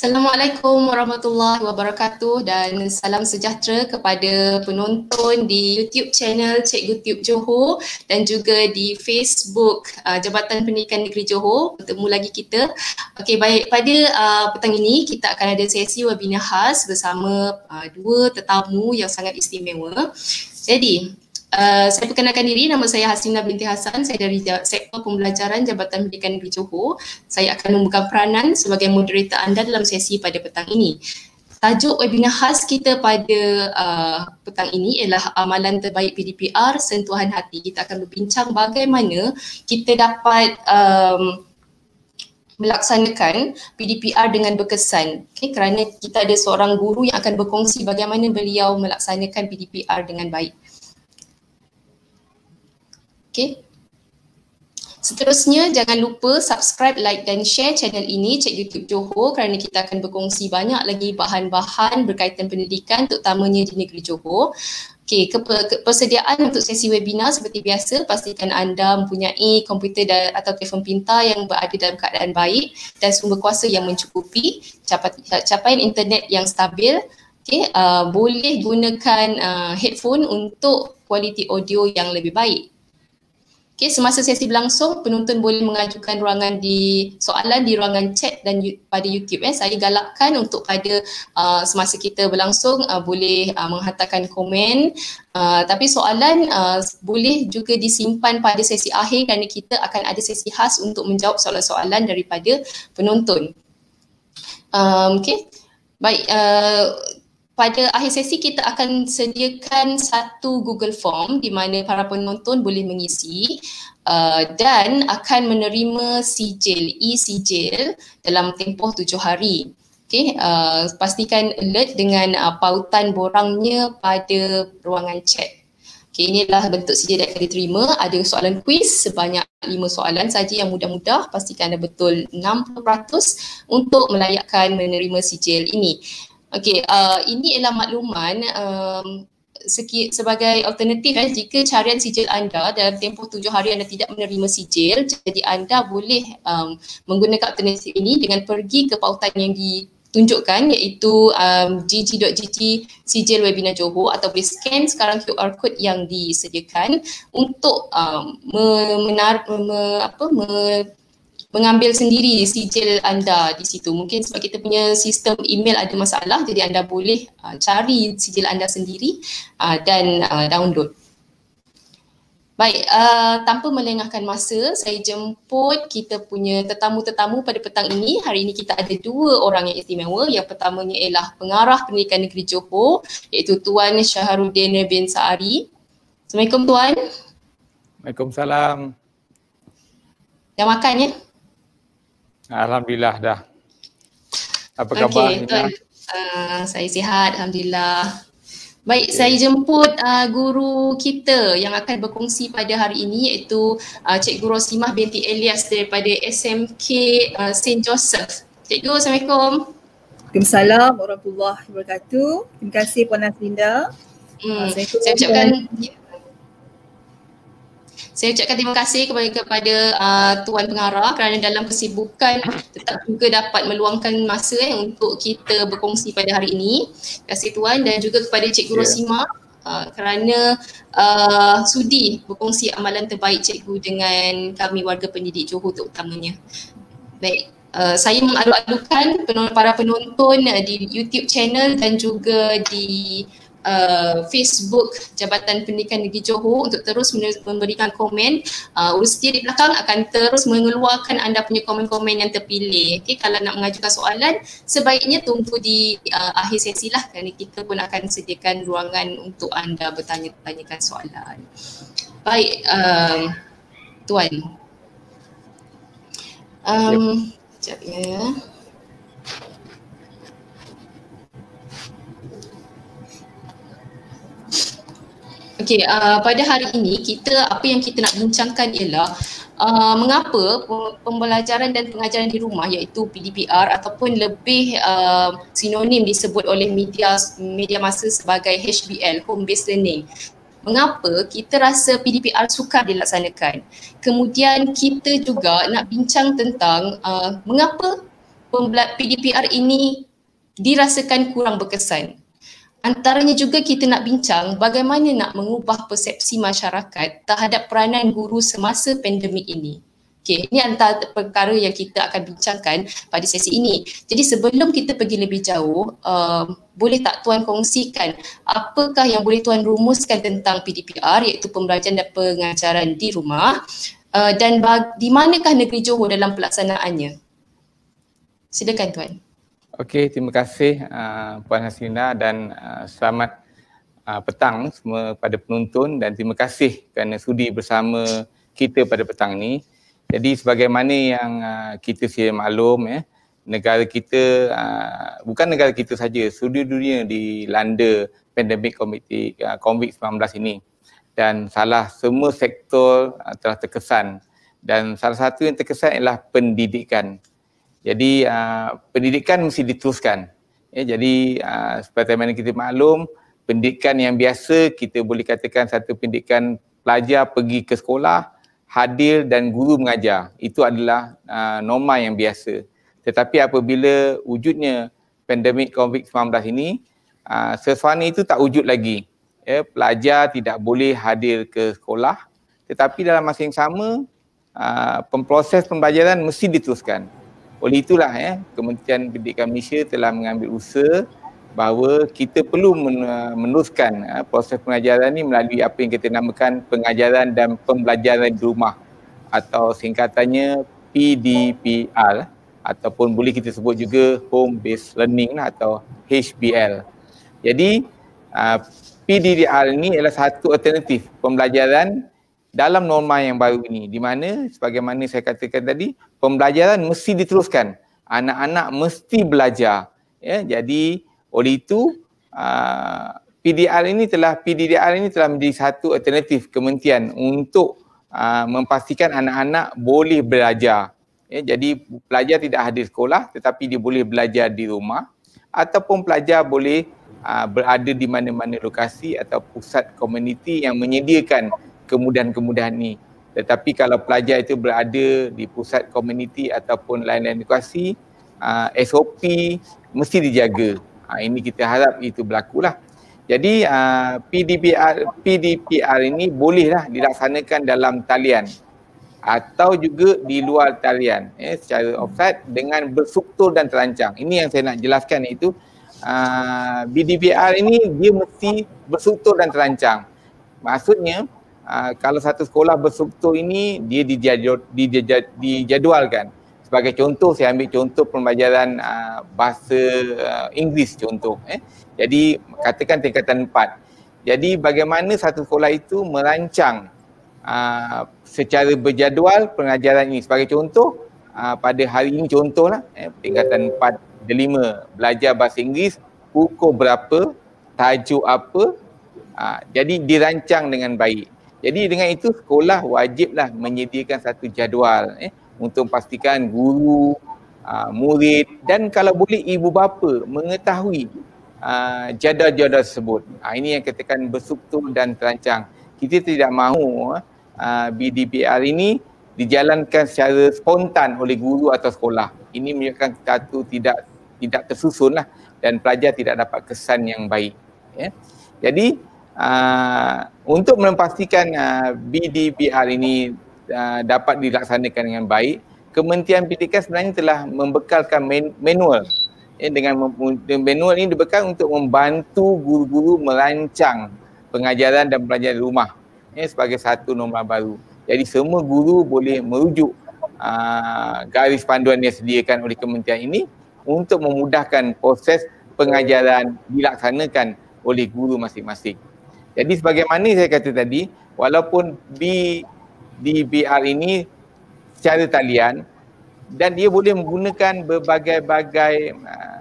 Assalamualaikum warahmatullahi wabarakatuh dan salam sejahtera kepada penonton di YouTube channel Cikgu Tiup Johor dan juga di Facebook Jabatan Pendidikan Negeri Johor. Bertemu lagi kita. Okey, baik, pada petang ini kita akan ada sesi webinar khas bersama dua tetamu yang sangat istimewa. Jadi, saya perkenalkan diri, nama saya Hasina binti Hassan, saya dari Sektor Pembelajaran Jabatan Pendidikan Negeri Johor. Saya akan memegang peranan sebagai moderator anda dalam sesi pada petang ini. Tajuk webinar khas kita pada petang ini ialah amalan terbaik PDPR Sentuhan Hati. Kita akan berbincang bagaimana kita dapat melaksanakan PDPR dengan berkesan. Okay, kerana kita ada seorang guru yang akan berkongsi bagaimana beliau melaksanakan PDPR dengan baik. Okay. Seterusnya, jangan lupa subscribe, like dan share channel ini Cikgu Tiup Johor kerana kita akan berkongsi banyak lagi bahan-bahan berkaitan pendidikan terutamanya di negeri Johor. Okay, persediaan untuk sesi webinar seperti biasa, pastikan anda mempunyai komputer atau telefon pintar yang berada dalam keadaan baik dan sumber kuasa yang mencukupi, capaian internet yang stabil. Okay, boleh gunakan headphone untuk kualiti audio yang lebih baik. Okay, semasa sesi berlangsung, penonton boleh mengajukan soalan di ruangan chat dan pada YouTube. Saya galakkan untuk pada semasa kita berlangsung boleh menghantarkan komen. Tapi soalan boleh juga disimpan pada sesi akhir kerana kita akan ada sesi khas untuk menjawab soalan-soalan daripada penonton. Okay, baik. Pada akhir sesi kita akan sediakan satu Google Form di mana para penonton boleh mengisi dan akan menerima sijil, e-sijil dalam tempoh 7 hari. Okay, pastikan alert dengan pautan borangnya pada ruangan chat. Okay, inilah bentuk sijil yang akan diterima. Ada soalan kuis sebanyak 5 soalan saja yang mudah-mudah. Pastikan anda betul 60% untuk melayakkan menerima sijil ini. Okey, ini ialah makluman sebagai alternatif jika carian sijil anda dalam tempoh 7 hari anda tidak menerima sijil, jadi anda boleh menggunakan alternatif ini dengan pergi ke pautan yang ditunjukkan iaitu gg.gg sijil webinar Johor atau boleh scan sekarang QR code yang disediakan untuk mengambil sendiri sijil anda di situ. Mungkin sebab kita punya sistem email ada masalah, jadi anda boleh cari sijil anda sendiri dan download. Baik, tanpa melengahkan masa, saya jemput kita punya tetamu-tetamu pada petang ini. Hari ini kita ada dua orang yang istimewa. Yang pertamanya ialah Pengarah Pendidikan Negeri Johor, iaitu Tuan Syahrudin bin Saari. Assalamualaikum Tuan. Waalaikumsalam. Dah makan ya? Alhamdulillah dah. Apa khabar? Okey, Tuan. Saya sihat, Alhamdulillah. Baik, saya jemput guru kita yang akan berkongsi pada hari ini iaitu Cikgu Rosimah binti Elias daripada SMK St. Joseph. Cikgu, Assalamualaikum. Waalaikumsalam warahmatullahi wabarakatuh. Terima kasih Puan Haslinda. Saya ucapkan terima kasih kepada Tuan Pengarah kerana dalam kesibukan tetap juga dapat meluangkan masa untuk kita berkongsi pada hari ini. Terima kasih Tuan, dan juga kepada Cikgu Rosimah kerana sudi berkongsi amalan terbaik Cikgu dengan kami warga pendidik Johor terutamanya. Baik, saya mengalu-alukan para penonton di YouTube channel dan juga di Facebook Jabatan Pendidikan Negeri Johor untuk terus memberikan komen. Urus setia di belakang akan terus mengeluarkan anda punya komen-komen yang terpilih. Okay, kalau nak mengajukan soalan, sebaiknya tunggu di akhir sesi lah kerana kita pun akan sediakan ruangan untuk anda bertanya-tanyakan soalan. Baik, Tuan. Sekejap ya. Okey, pada hari ini apa yang kita nak bincangkan ialah mengapa pembelajaran dan pengajaran di rumah iaitu PDPR ataupun lebih sinonim disebut oleh media masa sebagai HBL, Home Based Learning. Mengapa kita rasa PDPR sukar dilaksanakan. Kemudian kita juga nak bincang tentang mengapa PDPR ini dirasakan kurang berkesan. Antaranya juga kita nak bincang bagaimana nak mengubah persepsi masyarakat terhadap peranan guru semasa pandemik ini. Okey, ini antara perkara yang kita akan bincangkan pada sesi ini. Jadi sebelum kita pergi lebih jauh, boleh tak Tuan kongsikan apakah yang boleh Tuan rumuskan tentang PDPR, iaitu pembelajaran dan pengajaran di rumah, dan di manakah negeri Johor dalam pelaksanaannya? Silakan Tuan. Okey, terima kasih Puan Hasina dan selamat petang semua pada penonton dan terima kasih kerana sudi bersama kita pada petang ini. Jadi sebagaimana yang kita sedia maklum, negara kita, bukan negara kita saja, seluruh dunia dilanda pandemik COVID-19 ini dan semua sektor telah terkesan dan salah satu yang terkesan ialah pendidikan. Jadi pendidikan mesti diteruskan. Jadi seperti mana kita maklum, pendidikan yang biasa kita boleh katakan satu pendidikan pelajar pergi ke sekolah, hadir dan guru mengajar. Itu adalah norma yang biasa. Tetapi apabila wujudnya pandemik COVID-19 ini, sesuatu itu tak wujud lagi. Pelajar tidak boleh hadir ke sekolah, tetapi dalam masa yang sama, proses pembelajaran mesti diteruskan. Oleh itulah Kementerian Pendidikan Malaysia telah mengambil usaha bahawa kita perlu meneruskan proses pengajaran ini melalui apa yang kita namakan pengajaran dan pembelajaran di rumah atau singkatannya PDPR ataupun boleh kita sebut juga Home Based Learning atau HBL. Jadi PDPR ini adalah satu alternatif pembelajaran dalam norma yang baru ini, di mana sebagaimana saya katakan tadi, pembelajaran mesti diteruskan. Anak-anak mesti belajar. Jadi oleh itu PDPR ini telah menjadi satu alternatif kementerian untuk memastikan anak-anak boleh belajar. Jadi pelajar tidak hadir sekolah tetapi dia boleh belajar di rumah ataupun pelajar boleh berada di mana-mana lokasi atau pusat komuniti yang menyediakan kemudahan-kemudahan ini. Tetapi kalau pelajar itu berada di pusat komuniti ataupun lain-lain lokasi, SOP mesti dijaga. Ini kita harap itu berlakulah. Jadi PDPR ini bolehlah dilaksanakan dalam talian atau juga di luar talian secara offsite dengan berstruktur dan terancang. Ini yang saya nak jelaskan, iaitu PDPR ini dia mesti berstruktur dan terancang. Maksudnya kalau satu sekolah berstruktur ini dia dijadualkan. Sebagai contoh, saya ambil contoh pembelajaran bahasa Inggeris contoh. Jadi katakan tingkatan 4. Jadi bagaimana satu sekolah itu merancang secara berjadual pengajaran ini. Sebagai contoh, pada hari ini contohlah tingkatan 4 dan 5 belajar bahasa Inggeris, pukul berapa, tajuk apa. Jadi dirancang dengan baik. Jadi dengan itu sekolah wajiblah menyediakan satu jadual untuk pastikan guru, murid dan kalau boleh ibu bapa mengetahui jadual-jadual tersebut. Ini yang katakan berstruktur dan terancang. Kita tidak mahu PDPR ini dijalankan secara spontan oleh guru atau sekolah. Ini menyebabkan satu tidak tersusunlah dan pelajar tidak dapat kesan yang baik. Jadi untuk memastikan PDPR ini dapat dilaksanakan dengan baik, Kementerian Pendidikan sebenarnya telah membekalkan manual. Dengan manual ini dibekal untuk membantu guru-guru merancang pengajaran dan pembelajaran di rumah sebagai satu norma baru. Jadi semua guru boleh merujuk garis panduan yang disediakan oleh kementerian ini untuk memudahkan proses pengajaran dilaksanakan oleh guru masing-masing. Jadi sebagaimana saya kata tadi, walaupun PDPR ini secara talian dan dia boleh menggunakan berbagai-bagai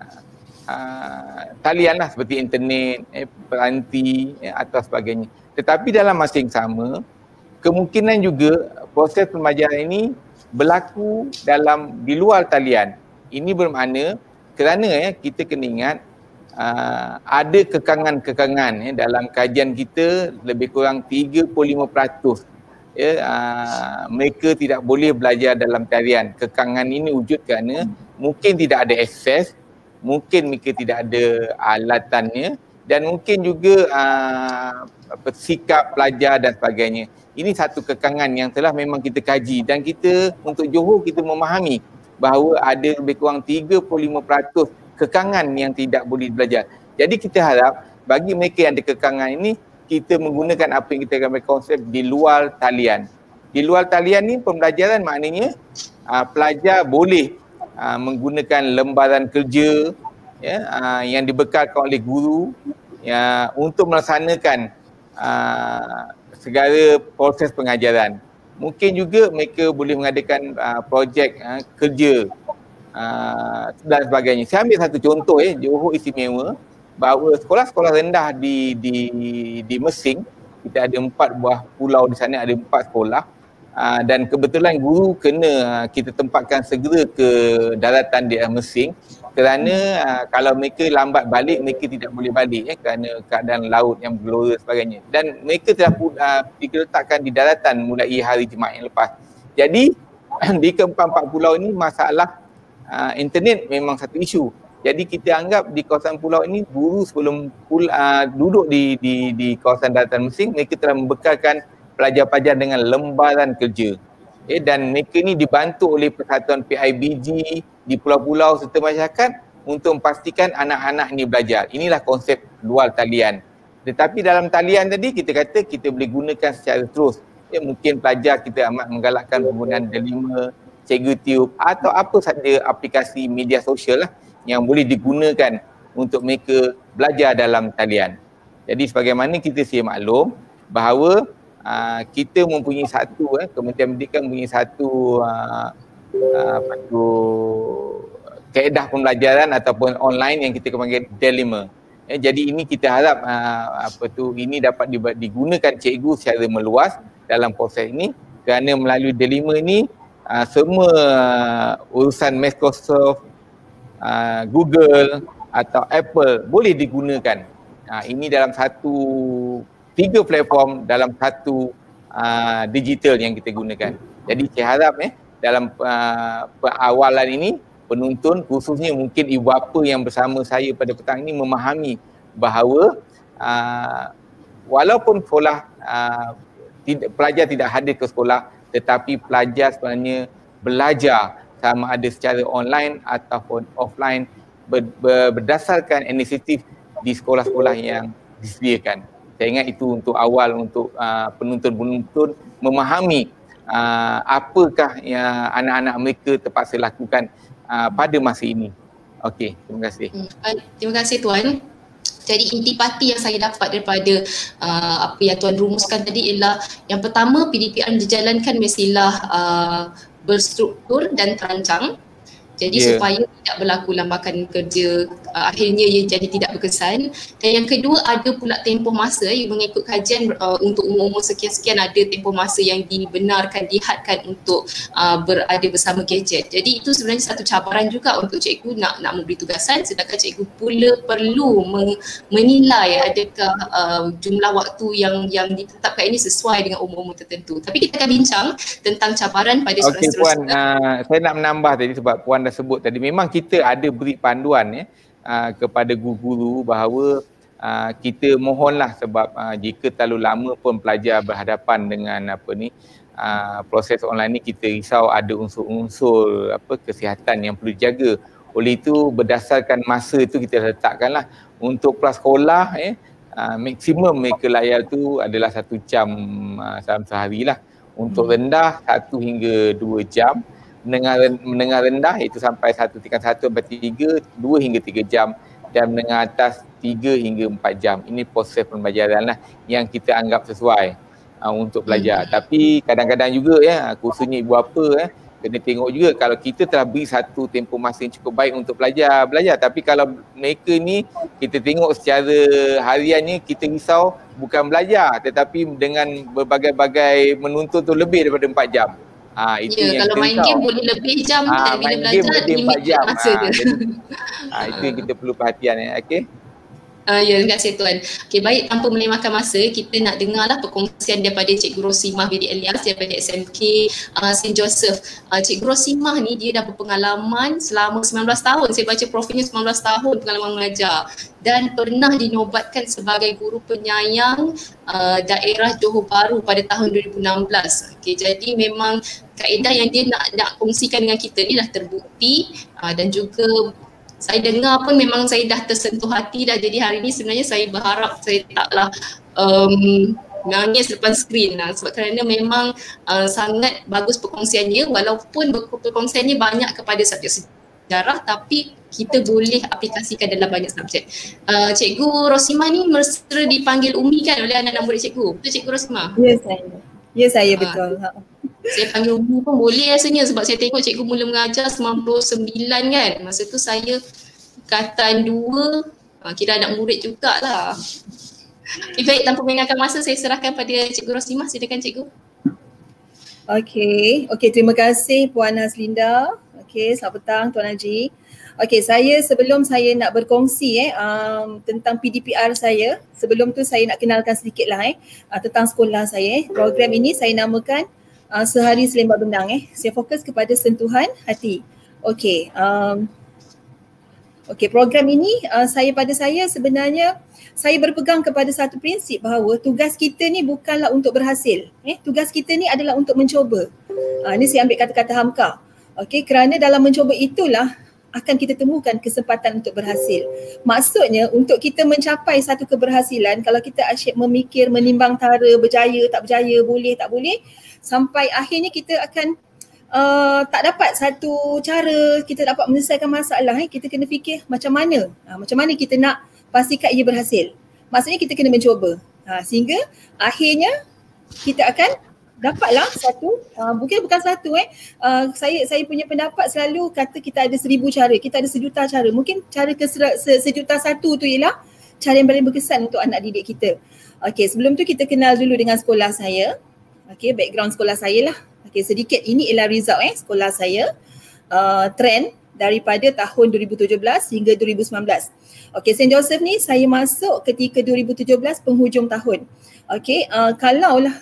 talian lah seperti internet, peranti atau sebagainya. Tetapi dalam masa yang sama, kemungkinan juga proses pembelajaran ini berlaku di luar talian. Ini bermakna kerana kita kena ingat ada kekangan-kekangan dalam kajian kita lebih kurang 35% mereka tidak boleh belajar dalam talian. Kekangan ini wujud kerana mungkin tidak ada akses, mungkin mereka tidak ada alatannya, dan mungkin juga sikap pelajar dan sebagainya. Ini satu kekangan yang telah memang kita kaji, dan kita untuk Johor kita memahami bahawa ada lebih kurang 35% kekangan yang tidak boleh belajar. Jadi kita harap bagi mereka yang ada kekangan ini, kita menggunakan apa yang kita akan konsep di luar talian. Di luar talian ni pembelajaran maknanya pelajar boleh menggunakan lembaran kerja yang dibekalkan oleh guru untuk melaksanakan segala proses pengajaran. Mungkin juga mereka boleh mengadakan projek kerja dan sebagainya. Saya ambil satu contoh Johor istimewa bahawa sekolah-sekolah rendah di Mesing, kita ada 4 buah pulau di sana, ada 4 sekolah dan kebetulan guru kena kita tempatkan segera ke daratan di Mesing kerana kalau mereka lambat balik, mereka tidak boleh balik kerana keadaan laut yang bergelora sebagainya, dan mereka telah diletakkan di daratan mulai hari Jumaat yang lepas. Jadi di keempat-empat pulau ini masalah internet memang satu isu. Jadi kita anggap di kawasan pulau ini guru sebelum duduk di kawasan daratan Mesing, mereka telah membekalkan pelajar-pelajar dengan lembaran kerja. Dan mereka ini dibantu oleh Persatuan PIBG di pulau-pulau serta masyarakat untuk memastikan anak-anak ini belajar. Inilah konsep luar talian. Tetapi dalam talian tadi kita kata kita boleh gunakan secara terus. Mungkin pelajar kita amat menggalakkan penggunaan Delima, Cikgu Tube atau apa sahaja aplikasi media sosial yang boleh digunakan untuk mereka belajar dalam talian. Jadi sebagaimana kita sedia maklum bahawa kita mempunyai satu Kementerian Pendidikan mempunyai satu kaedah pembelajaran ataupun online yang kita panggil Delima. Jadi ini kita harap ini dapat digunakan cikgu secara meluas dalam proses ini, kerana melalui Delima ini semua urusan Microsoft, Google atau Apple boleh digunakan. Ini dalam 3 platform dalam satu digital yang kita gunakan. Jadi saya harap dalam perawalan ini penonton, khususnya mungkin ibu bapa yang bersama saya pada petang ini, memahami bahawa walaupun sekolah pelajar tidak hadir ke sekolah, tetapi pelajar sebenarnya belajar sama ada secara online ataupun offline berdasarkan inisiatif di sekolah-sekolah yang disediakan. Saya ingat itu untuk awal untuk penonton-penonton memahami apakah yang anak-anak mereka terpaksa lakukan pada masa ini. Okey, terima kasih. Terima kasih Tuan. Jadi intipati yang saya dapat daripada apa yang Tuan rumuskan tadi ialah yang pertama, PDPR dijalankan mestilah berstruktur dan terancang. Jadi supaya tidak berlaku lambakan kerja, akhirnya ia jadi tidak berkesan. Dan yang kedua, ada pula tempoh masa yang mengikut kajian untuk umur-umur sekian-sekian ada tempoh masa yang dibenarkan, dihadkan untuk berada bersama gadget. Jadi itu sebenarnya satu cabaran juga untuk cikgu nak memberi tugasan, sedangkan cikgu pula perlu menilai adakah jumlah waktu yang ditetapkan ini sesuai dengan umur-umur tertentu. Tapi kita akan bincang tentang cabaran pada soalan seterusnya. Saya nak menambah tadi sebab Puan dah sebut tadi, memang kita ada beri panduan kepada guru-guru bahawa kita mohonlah sebab jika terlalu lama pun pelajar berhadapan dengan proses online ni, kita risau ada unsur-unsur kesihatan yang perlu dijaga. Oleh itu berdasarkan masa itu kita letakkanlah untuk prasekolah maksimum mereka layar tu adalah 1 jam dalam sehari lah. Untuk rendah 1 hingga 2 jam. Menengah rendah itu sampai 1 tingkat 1 sampai 3, 2 hingga 3 jam, dan menengah atas 3 hingga 4 jam. Ini proses pembelajaran lah yang kita anggap sesuai untuk belajar. Tapi kadang-kadang juga khususnya ibu bapa kena tengok juga kalau kita telah beri satu tempoh masa yang cukup baik untuk belajar. Tapi kalau mereka ni kita tengok secara hariannya, kita risau bukan belajar tetapi dengan berbagai-bagai menuntut tu lebih daripada 4 jam. Itu yang kalau main game boleh lebih jam, bila belajar limit masa dia. Itu yang kita perlu perhatian. Okey. Ya, terima kasih Tuan. Okey, baik, tanpa melemakan masa, kita nak dengarlah perkongsian daripada Cikgu Rosimah binti Elias daripada SMK St. Joseph. Cikgu Rosimah ni dia dah berpengalaman selama 19 tahun. Saya baca profilnya 19 tahun pengalaman mengajar dan pernah dinobatkan sebagai guru penyayang daerah Johor Bahru pada tahun 2016. Okey, jadi memang kaedah yang dia nak kongsikan dengan kita ni dah terbukti dan juga saya dengar pun memang saya dah tersentuh hati dah. Jadi hari ni sebenarnya saya berharap saya taklah nangis depan skrin lah, sebab kerana memang sangat bagus perkongsiannya, walaupun perkongsiannya banyak kepada subjek sejarah tapi kita boleh aplikasikan dalam banyak subjek. Cikgu Rosimah ni mesra dipanggil Umi kan oleh anak-anak murid cikgu? Betul Cikgu Rosimah? Ya saya. Ya saya betul. Saya panggil Umi pun boleh rasanya sebab saya tengok cikgu mula mengajar 99 kan. Masa tu saya tingkatan 2, kira anak murid jugalah. Okay, baik, tanpa melengahkan masa saya serahkan pada Cikgu Rosimah. Silakan Cikgu. Okey, terima kasih Puan Haslinda. Okey, selamat petang Tuan Haji. Okey, sebelum saya nak berkongsi tentang PDPR saya, sebelum tu saya nak kenalkan sedikitlah tentang sekolah saya. Program ini saya namakan Sehari Selembab Benang. Saya fokus kepada sentuhan hati. Okey, program ini saya sebenarnya saya berpegang kepada satu prinsip bahawa tugas kita ni bukanlah untuk berhasil. Tugas kita ni adalah untuk mencuba. Ini saya ambil kata-kata Hamka. Okey, kerana dalam mencuba itulah akan kita temukan kesempatan untuk berhasil. Maksudnya untuk kita mencapai satu keberhasilan, kalau kita asyik memikir, menimbang tara, berjaya, tak berjaya, boleh, tak boleh, sampai akhirnya kita akan tak dapat satu cara kita dapat menyelesaikan masalah. Kita kena fikir macam mana kita nak pastikan ia berhasil. Maksudnya kita kena mencuba sehingga akhirnya kita akan dapatlah satu, bukan satu saya punya pendapat selalu kata kita ada 1000 cara, kita ada 1,000,000 cara. Mungkin cara ke 1,000,001 tu ialah cara yang paling berkesan untuk anak didik kita. Okey, sebelum tu kita kenal dulu dengan sekolah saya. Okey, background sekolah saya lah. Okey, sedikit ini ialah result sekolah saya. Trend daripada tahun 2017 hingga 2019. Okey, St. Joseph ni saya masuk ketika 2017 penghujung tahun. Okey, kalaulah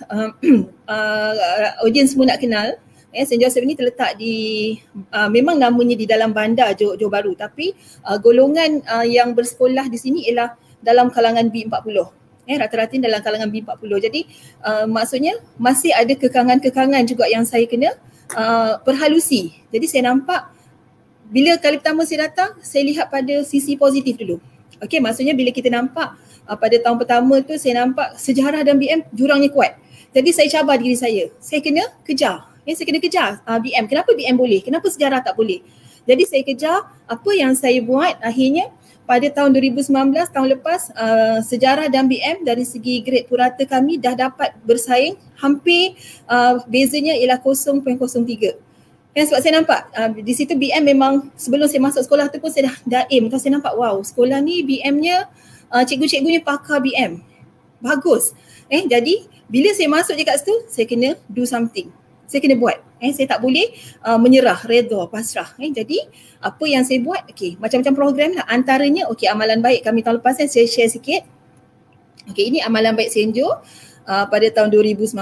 audiens semua nak kenal, St. Joseph ni terletak di memang namanya di dalam bandar Johor Bahru, tapi golongan yang bersekolah di sini ialah dalam kalangan B40. Rata-rata dalam kalangan B40. Jadi maksudnya masih ada kekangan-kekangan juga yang saya kena perhalusi. Jadi saya nampak bila kali pertama saya datang, saya lihat pada sisi positif dulu. Okey, maksudnya bila kita nampak pada tahun pertama tu saya nampak sejarah dan BM jurangnya kuat. Jadi saya cabar diri saya kena kejar. Saya kena kejar BM. Kenapa BM boleh? Kenapa sejarah tak boleh? Jadi saya kejar apa yang saya buat. Akhirnya pada tahun 2019, tahun lepas, sejarah dan BM dari segi grade purata kami dah dapat bersaing. Hampir bezanya ialah 0.03. Sebab saya nampak di situ BM memang sebelum saya masuk sekolah tu pun saya dah aim. Saya nampak wow, sekolah ni BM-nya cikgu-cikgunya pakar BM. Bagus. Jadi bila saya masuk je kat situ, saya kena do something. Saya kena buat. Saya tak boleh menyerah, redha, pasrah. Jadi apa yang saya buat, macam-macam program lah. Antaranya, amalan baik kami tahun lepas saya share sikit. Ini amalan baik Senjo pada tahun 2019.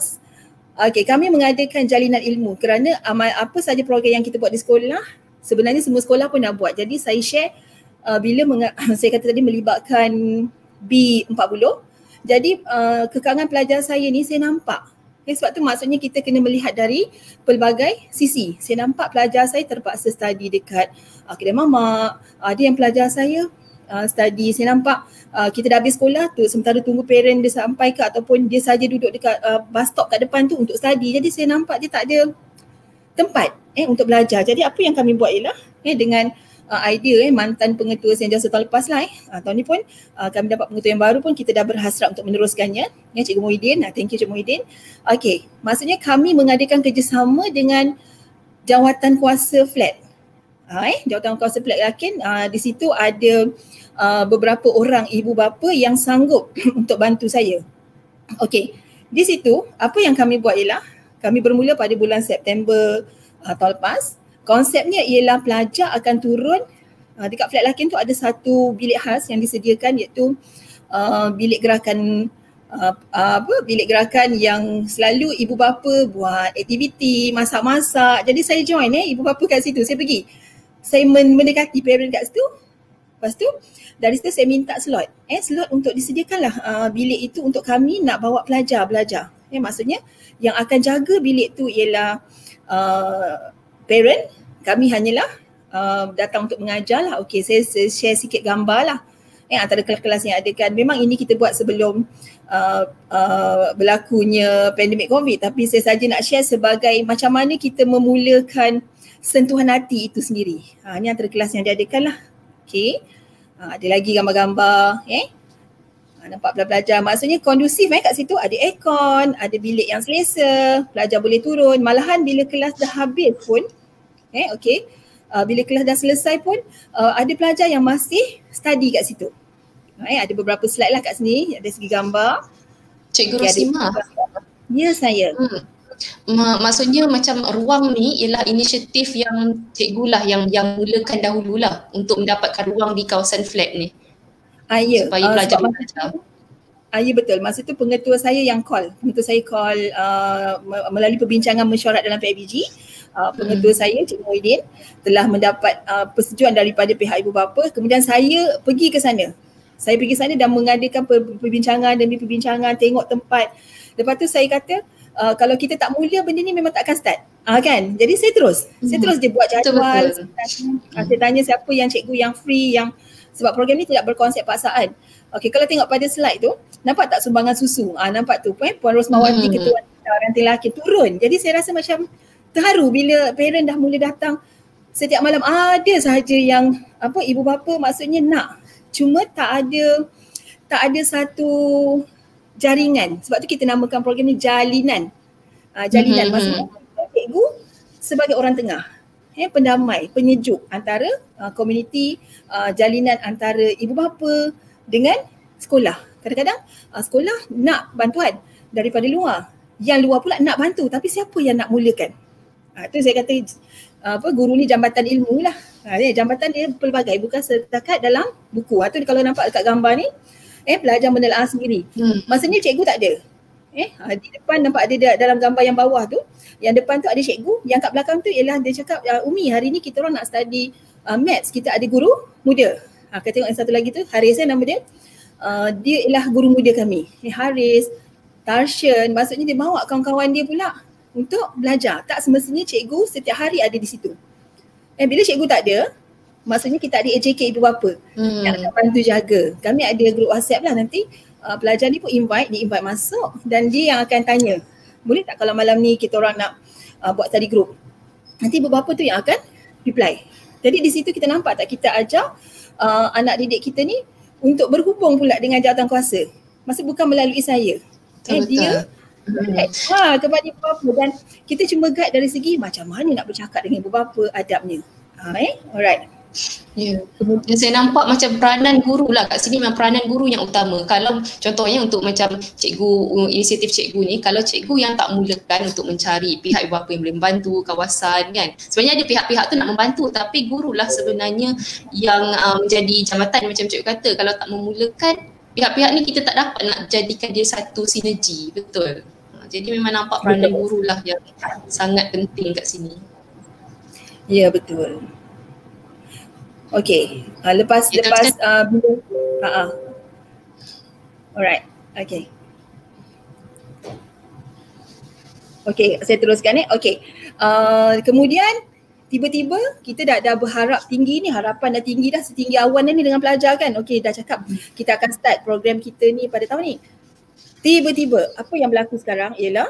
Kami mengadakan jalinan ilmu kerana apa saja program yang kita buat di sekolah, sebenarnya semua sekolah pun nak buat. Jadi saya share bila saya kata tadi melibatkan B40. Jadi kekangan pelajar saya ni saya nampak. Sebab tu maksudnya kita kena melihat dari pelbagai sisi. Saya nampak pelajar saya terpaksa study dekat kedai mamak. Ada yang pelajar saya study, saya nampak kita dah habis sekolah tu sementara tunggu parent dia sampai ke ataupun dia saja duduk dekat bus stop kat depan tu untuk study. Jadi saya nampak dia tak ada tempat untuk belajar. Jadi apa yang kami buat ialah dengan idea mantan pengetua St. Joseph tahun lepas lah tahun ni pun kami dapat pengetua yang baru pun kita dah berhasrat untuk meneruskannya. Cikgu Muhyiddin, thank you Cikgu Muhyiddin. Maksudnya kami mengadakan kerjasama dengan jawatan kuasa flat. Jawatan kuasa flat yakin di situ ada beberapa orang ibu bapa yang sanggup untuk bantu saya. Di situ apa yang kami buat ialah kami bermula pada bulan September tahun lepas. Konsepnya ialah pelajar akan turun Dekat flat Lakin tu ada satu bilik khas yang disediakan, iaitu bilik gerakan bilik gerakan yang selalu ibu bapa buat aktiviti, masak-masak. Jadi saya join ibu bapa kat situ. Saya pergi. Saya mendekati parent kat situ. Lepas tu dari situ saya minta slot. Slot untuk disediakanlah bilik itu untuk kami nak bawa pelajar belajar. Maksudnya yang akan jaga bilik tu ialah parent. Kami hanyalah datang untuk mengajar lah. Okey, saya share sikit gambar lah. Antara kelas-kelas yang ada kan. Memang ini kita buat sebelum berlakunya pandemik COVID, tapi saya saja nak share sebagai macam mana kita memulakan sentuhan hati itu sendiri. Ini antara kelas yang diadakan lah. Okey. Ada lagi gambar-gambar. Nampak pelajar. Maksudnya kondusif kat situ, ada aircon, ada bilik yang selesa, pelajar boleh turun. Malahan bila kelas dah habis pun, okey. Bila kelas dah selesai pun, ada pelajar yang masih study kat situ. Ada beberapa slide lah kat sini, ada segi gambar. Cikgu Rosimah. Ya, saya. Maksudnya macam ruang ni ialah inisiatif yang cikgu lah yang mulakan dahululah untuk mendapatkan ruang di kawasan flat ni. Ya. Supaya pelajar belajar. Ya, betul. Masa tu pengetua saya yang call. Pengetua saya call melalui perbincangan mesyuarat dalam PIBG. Pengetua saya, Cik Muhyiddin, telah mendapat persetujuan daripada pihak ibu bapa. Kemudian saya pergi ke sana. Saya pergi sana dan mengadakan perbincangan demi perbincangan, tengok tempat. Lepas tu saya kata, kalau kita tak mula benda ni memang tak akan start. Kan? Jadi saya terus dia buat jadual. Saya tanya siapa yang cikgu yang free, yang sebab program ni tidak berkonsep paksaan. Okey, kalau tengok pada slide tu, nampak tak sumbangan susu? Nampak tu Puan Rosmawati, Ketua Ranting Laki turun. Jadi saya rasa macam terharu bila parent dah mula datang. Setiap malam ada sahaja yang ibu bapa maksudnya nak. Cuma tak ada satu jaringan. Sebab tu kita namakan program ni jalinan. Jalinan maksudnya cikgu sebagai orang tengah. Pendamai, penyejuk antara komuniti, jalinan antara ibu bapa dengan sekolah. Kadang-kadang sekolah nak bantuan daripada luar. Yang luar pula nak bantu, tapi siapa yang nak mulakan? Tu saya kata guru ni jambatan ilmu lah. Jambatan dia pelbagai, bukan setakat dalam buku. Tu kalau nampak dekat gambar ni, pelajar menelaah sendiri. Maksudnya cikgu tak ada. Di depan nampak ada dalam gambar yang bawah tu, yang depan tu ada cikgu, yang kat belakang tu ialah dia cakap, Umi hari ni kita orang nak study maths, kita ada guru muda. Kita tengok yang satu lagi tu, Haris nama dia. Dia ialah guru muda kami. Haris, Tarshan, maksudnya dia bawa kawan-kawan dia pula untuk belajar. Tak semestinya cikgu setiap hari ada di situ. Bila cikgu tak ada, maksudnya kita ada AJK ibu bapa yang akan bantu jaga. Kami ada grup WhatsApp lah nanti. Pelajar ni pun di-invite masuk dan dia yang akan tanya, boleh tak kalau malam ni kita orang nak buat study group? Nanti ibu bapa tu yang akan reply. Jadi di situ kita nampak tak kita ajar anak didik kita ni untuk berhubung pula dengan jawatankuasa. Maksud bukan melalui saya. Dia kepada ibu bapa, dan kita cuma guide dari segi macam mana nak bercakap dengan ibu bapa, adabnya. Alright. Ya. Kemudian saya nampak macam peranan guru lah kat sini, memang peranan guru yang utama. Kalau contohnya untuk macam cikgu, inisiatif cikgu ni, kalau cikgu yang tak mulakan untuk mencari pihak ibu bapa yang boleh membantu kawasan kan. Sebenarnya ada pihak-pihak tu nak membantu, tapi gurulah sebenarnya yang menjadi jambatan macam cikgu kata. Kalau tak memulakan pihak-pihak ni, kita tak dapat nak jadikan dia satu sinergi. Betul. Jadi memang nampak peranan guru lah yang sangat penting kat sini. Ya, betul. Okey, lepas alright, okey. Okey, saya teruskan Okey. Kemudian tiba-tiba kita dah berharap tinggi ni, harapan dah tinggi dah, setinggi awan ni dengan pelajar kan. Okey, dah cakap kita akan start program kita ni pada tahun ni. Tiba-tiba apa yang berlaku sekarang ialah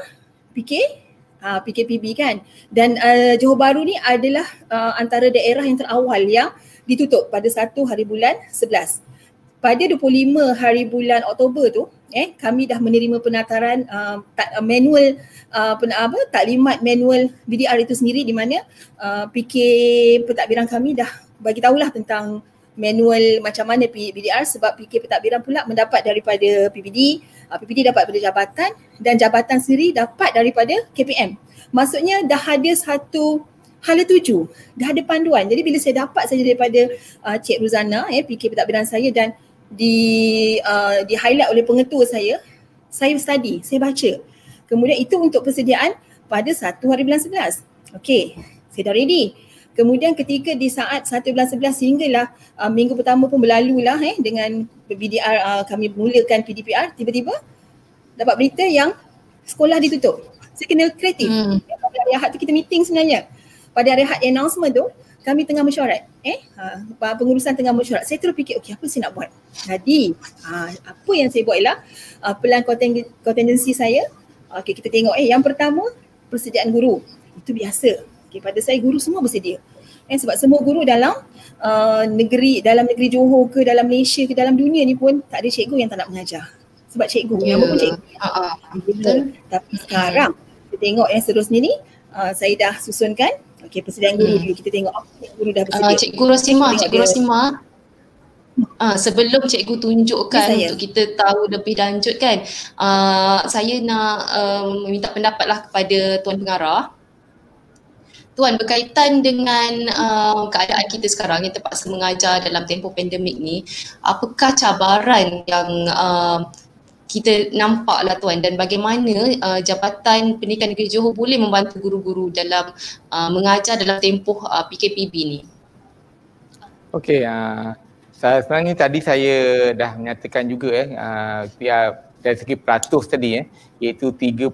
PKPB kan. Dan Johor Bahru ni adalah antara daerah yang terawal yang ditutup pada 1 hari bulan 11. Pada 25 hari bulan Oktober tu, kami dah menerima penataran manual taklimat manual BDR itu sendiri, di mana PK pentadbiran kami dah bagi tahulah tentang manual macam mana BDR, sebab PK pentadbiran pula mendapat daripada PPD, PPD dapat daripada jabatan, dan jabatan sendiri dapat daripada KPM. Maksudnya dah ada satu Hala 7 dah ada panduan. Jadi bila saya dapat saja daripada Cik Ruzana, PK pentadbiran saya, dan di highlight oleh pengetua saya study, saya baca. Kemudian itu untuk persediaan pada 1 hari bulan 11. Okey, saya dah ready. Kemudian ketika di saat 1 bulan 11 sehinggalah minggu pertama pun berlalulah dengan BDR, kami mulakan PDPR, tiba-tiba dapat berita yang sekolah ditutup. Saya kena kreatif. Pada hari Ahad tu kita meeting sebenarnya. Pada hari Ahad announcement tu kami tengah mesyuarat. Pengurusan tengah mesyuarat. Saya terus fikir, okey, apa saya nak buat? Jadi apa yang saya buat ialah pelan contingency saya. Okey, kita tengok yang pertama persediaan guru. Itu biasa. Okey, pada saya guru semua bersedia. Sebab semua guru dalam negeri Johor ke dalam Malaysia ke dalam dunia ni pun tak ada cikgu yang tak nak mengajar. Sebab cikgu, nama pun cikgu. Betul. Tapi sekarang kita tengok yang seterusnya ni saya dah susunkan. Okey, persediaan guru dulu, kita tengok apa guru dah bersedia. Cikgu Rosimah, sebelum cikgu tunjukkan untuk kita tahu lebih lanjut kan, saya nak meminta pendapatlah kepada Tuan Pengarah. Tuan, berkaitan dengan keadaan kita sekarang yang terpaksa mengajar dalam tempoh pandemik ni, apakah cabaran yang kita nampaklah Tuan, dan bagaimana Jabatan Pendidikan Negeri Johor boleh membantu guru-guru dalam mengajar dalam tempoh PKPB ni? Okey, sebenarnya tadi saya dah menyatakan juga dari segi peratus tadi iaitu 35%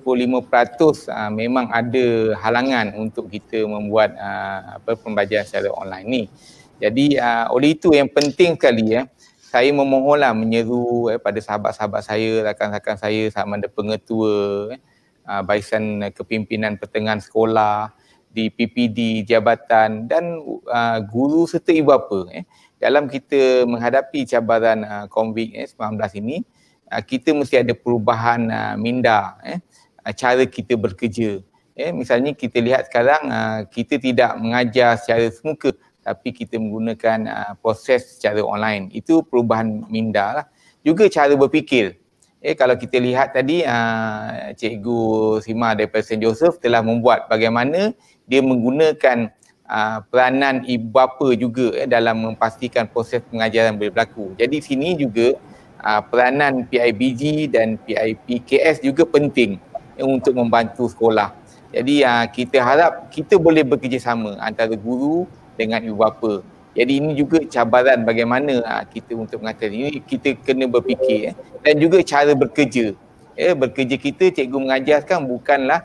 memang ada halangan untuk kita membuat pembelajaran secara online ni. Jadi oleh itu yang penting sekali saya memohonlah menyeru pada sahabat-sahabat saya, rakan-rakan saya sama ada pengetua, barisan kepimpinan pertengahan sekolah, di PPD, jabatan dan guru serta ibu bapa dalam kita menghadapi cabaran COVID-19 ini. Kita mesti ada perubahan minda, cara kita bekerja. Misalnya kita lihat sekarang kita tidak mengajar secara semuka tapi kita menggunakan proses secara online. Itu perubahan minda lah. Juga cara berfikir. Kalau kita lihat tadi Cikgu Sima daripada St. Joseph telah membuat bagaimana dia menggunakan peranan ibu bapa juga dalam memastikan proses pengajaran boleh berlaku. Jadi sini juga peranan PIBG dan PIPKS juga penting untuk membantu sekolah. Jadi kita harap kita boleh bekerjasama antara guru dengan ibu bapa. Jadi ini juga cabaran bagaimana kita untuk mengatasi ini, kita kena berfikir dan juga cara bekerja. Bekerja kita, cikgu mengajarkan bukanlah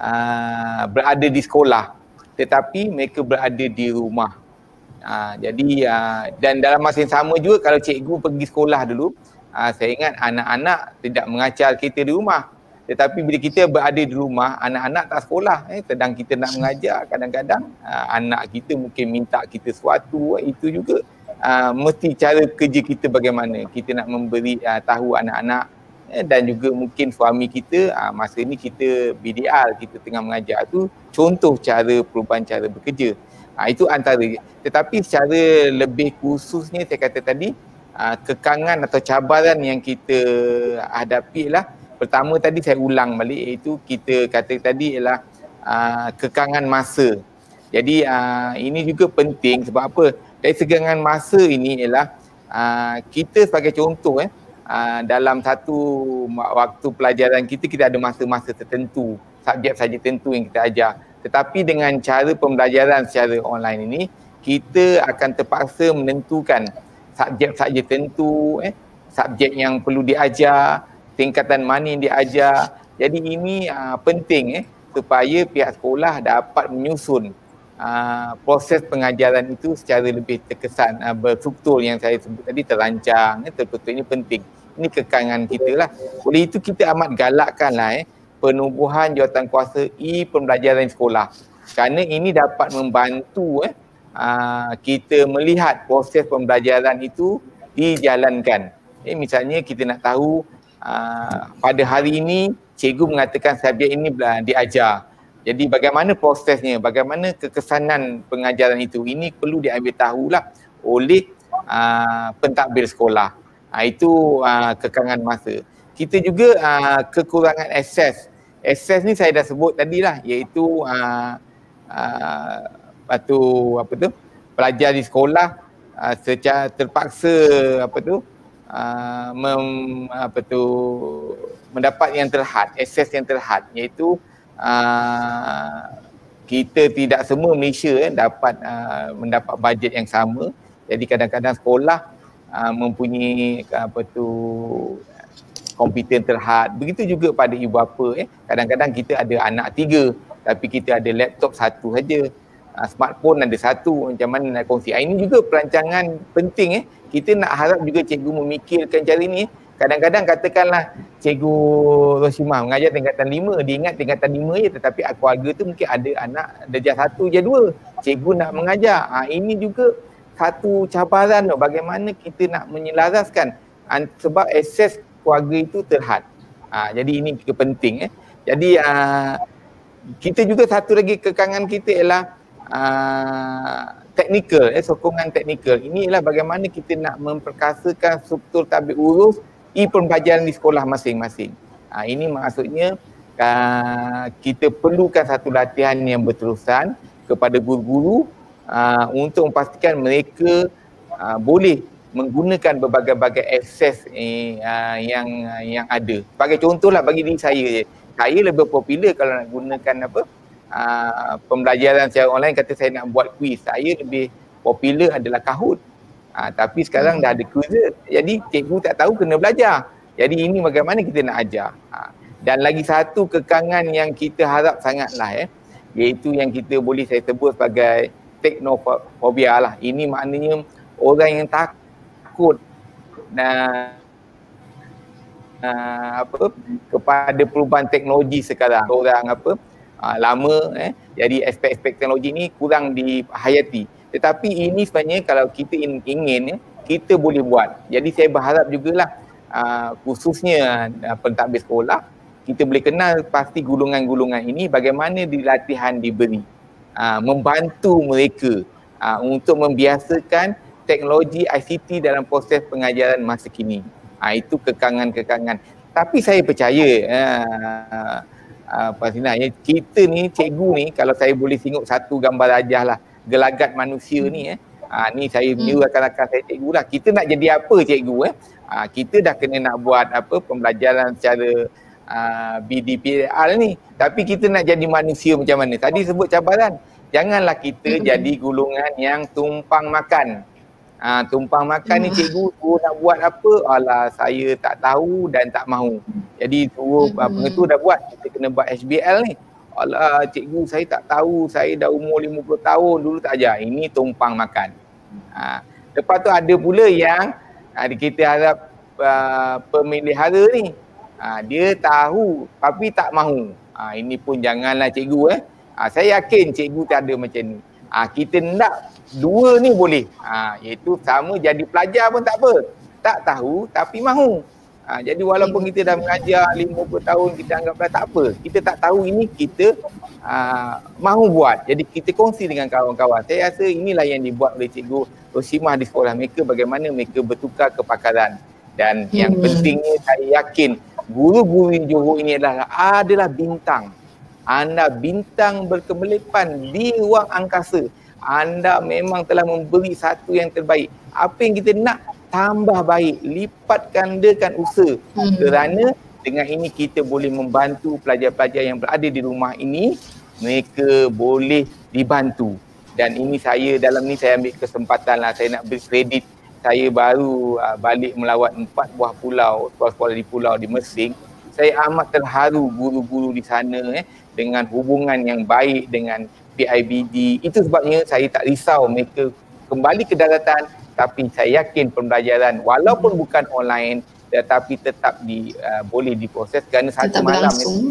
berada di sekolah tetapi mereka berada di rumah. Jadi dan dalam masa yang sama juga kalau cikgu pergi sekolah dulu, saya ingat anak-anak tidak mengajar kita di rumah. Tetapi bila kita berada di rumah, anak-anak tak sekolah. Sedang kita nak mengajar, kadang-kadang anak kita mungkin minta kita sesuatu. Itu juga mesti cara kerja kita bagaimana. Kita nak memberi tahu anak-anak dan juga mungkin suami kita, masa ni kita BDR, kita tengah mengajar. Tu contoh cara perubahan cara bekerja. Itu antara. Tetapi secara lebih khususnya saya kata tadi, kekangan atau cabaran yang kita hadapi ialah pertama tadi saya ulang balik iaitu kita kata tadi ialah kekangan masa. Jadi ini juga penting sebab apa? Dari segangan masa ini ialah kita sebagai contoh dalam satu waktu pelajaran kita ada masa-masa tertentu, subjek-subjek tertentu yang kita ajar. Tetapi dengan cara pembelajaran secara online ini kita akan terpaksa menentukan subjek-subjek tertentu, subjek yang perlu diajar, tingkatan mana yang diajar. Jadi ini penting supaya pihak sekolah dapat menyusun proses pengajaran itu secara lebih terkesan, berstruktur yang saya sebut tadi, terancang, tertutup. Ini penting. Ini kekangan kita lah. Oleh itu kita amat galakkanlah penubuhan jawatankuasa e-pembelajaran sekolah. Kerana ini dapat membantu kita melihat proses pembelajaran itu dijalankan. Misalnya kita nak tahu pada hari ini cikgu mengatakan subjek ini diajar. Jadi bagaimana prosesnya, bagaimana kekesanan pengajaran itu, ini perlu diambil tahulah oleh pentadbir sekolah. Itu kekangan masa. Kita juga kekurangan akses. Akses ni saya dah sebut tadi lah, iaitu lepas tu pelajar di sekolah secara terpaksa mendapat yang terhad, akses yang terhad, iaitu kita tidak semua Malaysia dapat mendapat bajet yang sama. Jadi kadang-kadang sekolah mempunyai komputer terhad. Begitu juga pada ibu bapa. Kadang-kadang kita ada anak 3 tapi kita ada laptop 1 saja. Smartphone ada 1, macam mana nak kongsi. Ini juga perancangan penting. Kita nak harap juga cikgu memikirkan cara ni. Kadang-kadang katakanlah Cikgu Roshimah mengajar tingkatan 5, dia ingat tingkatan 5 je, tetapi keluarga tu mungkin ada anak darjah 1 je 2. Cikgu nak mengajar. Ini juga satu cabaran tu, bagaimana kita nak menyelaraskan sebab akses keluarga itu terhad. Jadi ini penting. Jadi kita juga satu lagi kekangan kita ialah teknikal, sokongan teknikal. Ini ialah bagaimana kita nak memperkasakan struktur tabik urus pembelajaran di sekolah masing-masing. Ini maksudnya kita perlukan satu latihan yang berterusan kepada guru-guru untuk memastikan mereka boleh menggunakan berbagai-bagai akses yang ada. Sebagai contohlah bagi diri saya, saya lebih popular kalau nak gunakan pembelajaran secara online. Kata saya nak buat kuis, saya lebih popular adalah Kahoot. Tapi sekarang dah ada Quizlet, jadi cikgu tak tahu kena belajar. Jadi ini bagaimana kita nak ajar. Dan lagi satu kekangan yang kita harap sangatlah iaitu yang kita boleh saya sebut sebagai teknofobia lah. Ini maknanya orang yang takut kepada perubahan teknologi sekarang. Orang lama jadi aspek-aspek teknologi ni kurang dihayati. Tetapi ini sebenarnya kalau kita ingin kita boleh buat. Jadi saya berharap jugalah khususnya pentadbir sekolah, kita boleh kenal pasti golongan-golongan ini bagaimana latihan diberi. Membantu mereka untuk membiasakan teknologi ICT dalam proses pengajaran masa kini. Itu kekangan-kekangan. Tapi saya percaya Pak Sina, kita ni cikgu ni, kalau saya boleh tengok satu gambar rajah lah gelagat manusia ni ni saya meniru rakan-rakan saya cikgu lah. Kita nak jadi apa cikgu kita dah kena nak buat pembelajaran secara BDPR ni, tapi kita nak jadi manusia macam mana? Tadi sebut cabaran, janganlah kita jadi golongan yang tumpang makan. Tumpang makan ni cikgu nak buat apa? Alah, saya tak tahu dan tak mahu. Jadi pengetua dah buat, kita kena buat HBL ni. Alah, cikgu saya tak tahu, saya dah umur 50 tahun dulu tak ajar. Ini tumpang makan. Lepas tu ada pula yang kita harap pemelihara ni, dia tahu tapi tak mahu. Ini pun janganlah cikgu. Saya yakin cikgu tak ada macam ni. Kita nak dua ni boleh. Iaitu sama jadi pelajar pun tak apa. Tak tahu tapi mahu. Jadi walaupun kita dah mengajar 50 tahun, kita anggap dah tak apa. Kita tak tahu ini, kita mahu buat. Jadi kita kongsi dengan kawan-kawan. Saya rasa inilah yang dibuat oleh Cikgu Roshimah di sekolah mereka, bagaimana mereka bertukar kepakaran. Dan yang pentingnya saya yakin guru-guru di Johor ini adalah bintang. Anda bintang berkemelipan di ruang angkasa. Anda memang telah memberi satu yang terbaik. Apa yang kita nak, tambah baik, lipat gandakan usaha. Kerana dengan ini kita boleh membantu pelajar-pelajar yang berada di rumah ini, mereka boleh dibantu. Dan ini saya, dalam ni saya ambil kesempatan lah, saya nak beri kredit. Saya baru balik melawat 4 buah pulau, sekolah-sekolah di pulau di Mersing. Saya amat terharu guru-guru di sana dengan hubungan yang baik dengan PIBG. Itu sebabnya saya tak risau mereka kembali ke daratan. Tapi saya yakin pembelajaran walaupun bukan online tetapi tetap boleh diproses kerana satu malam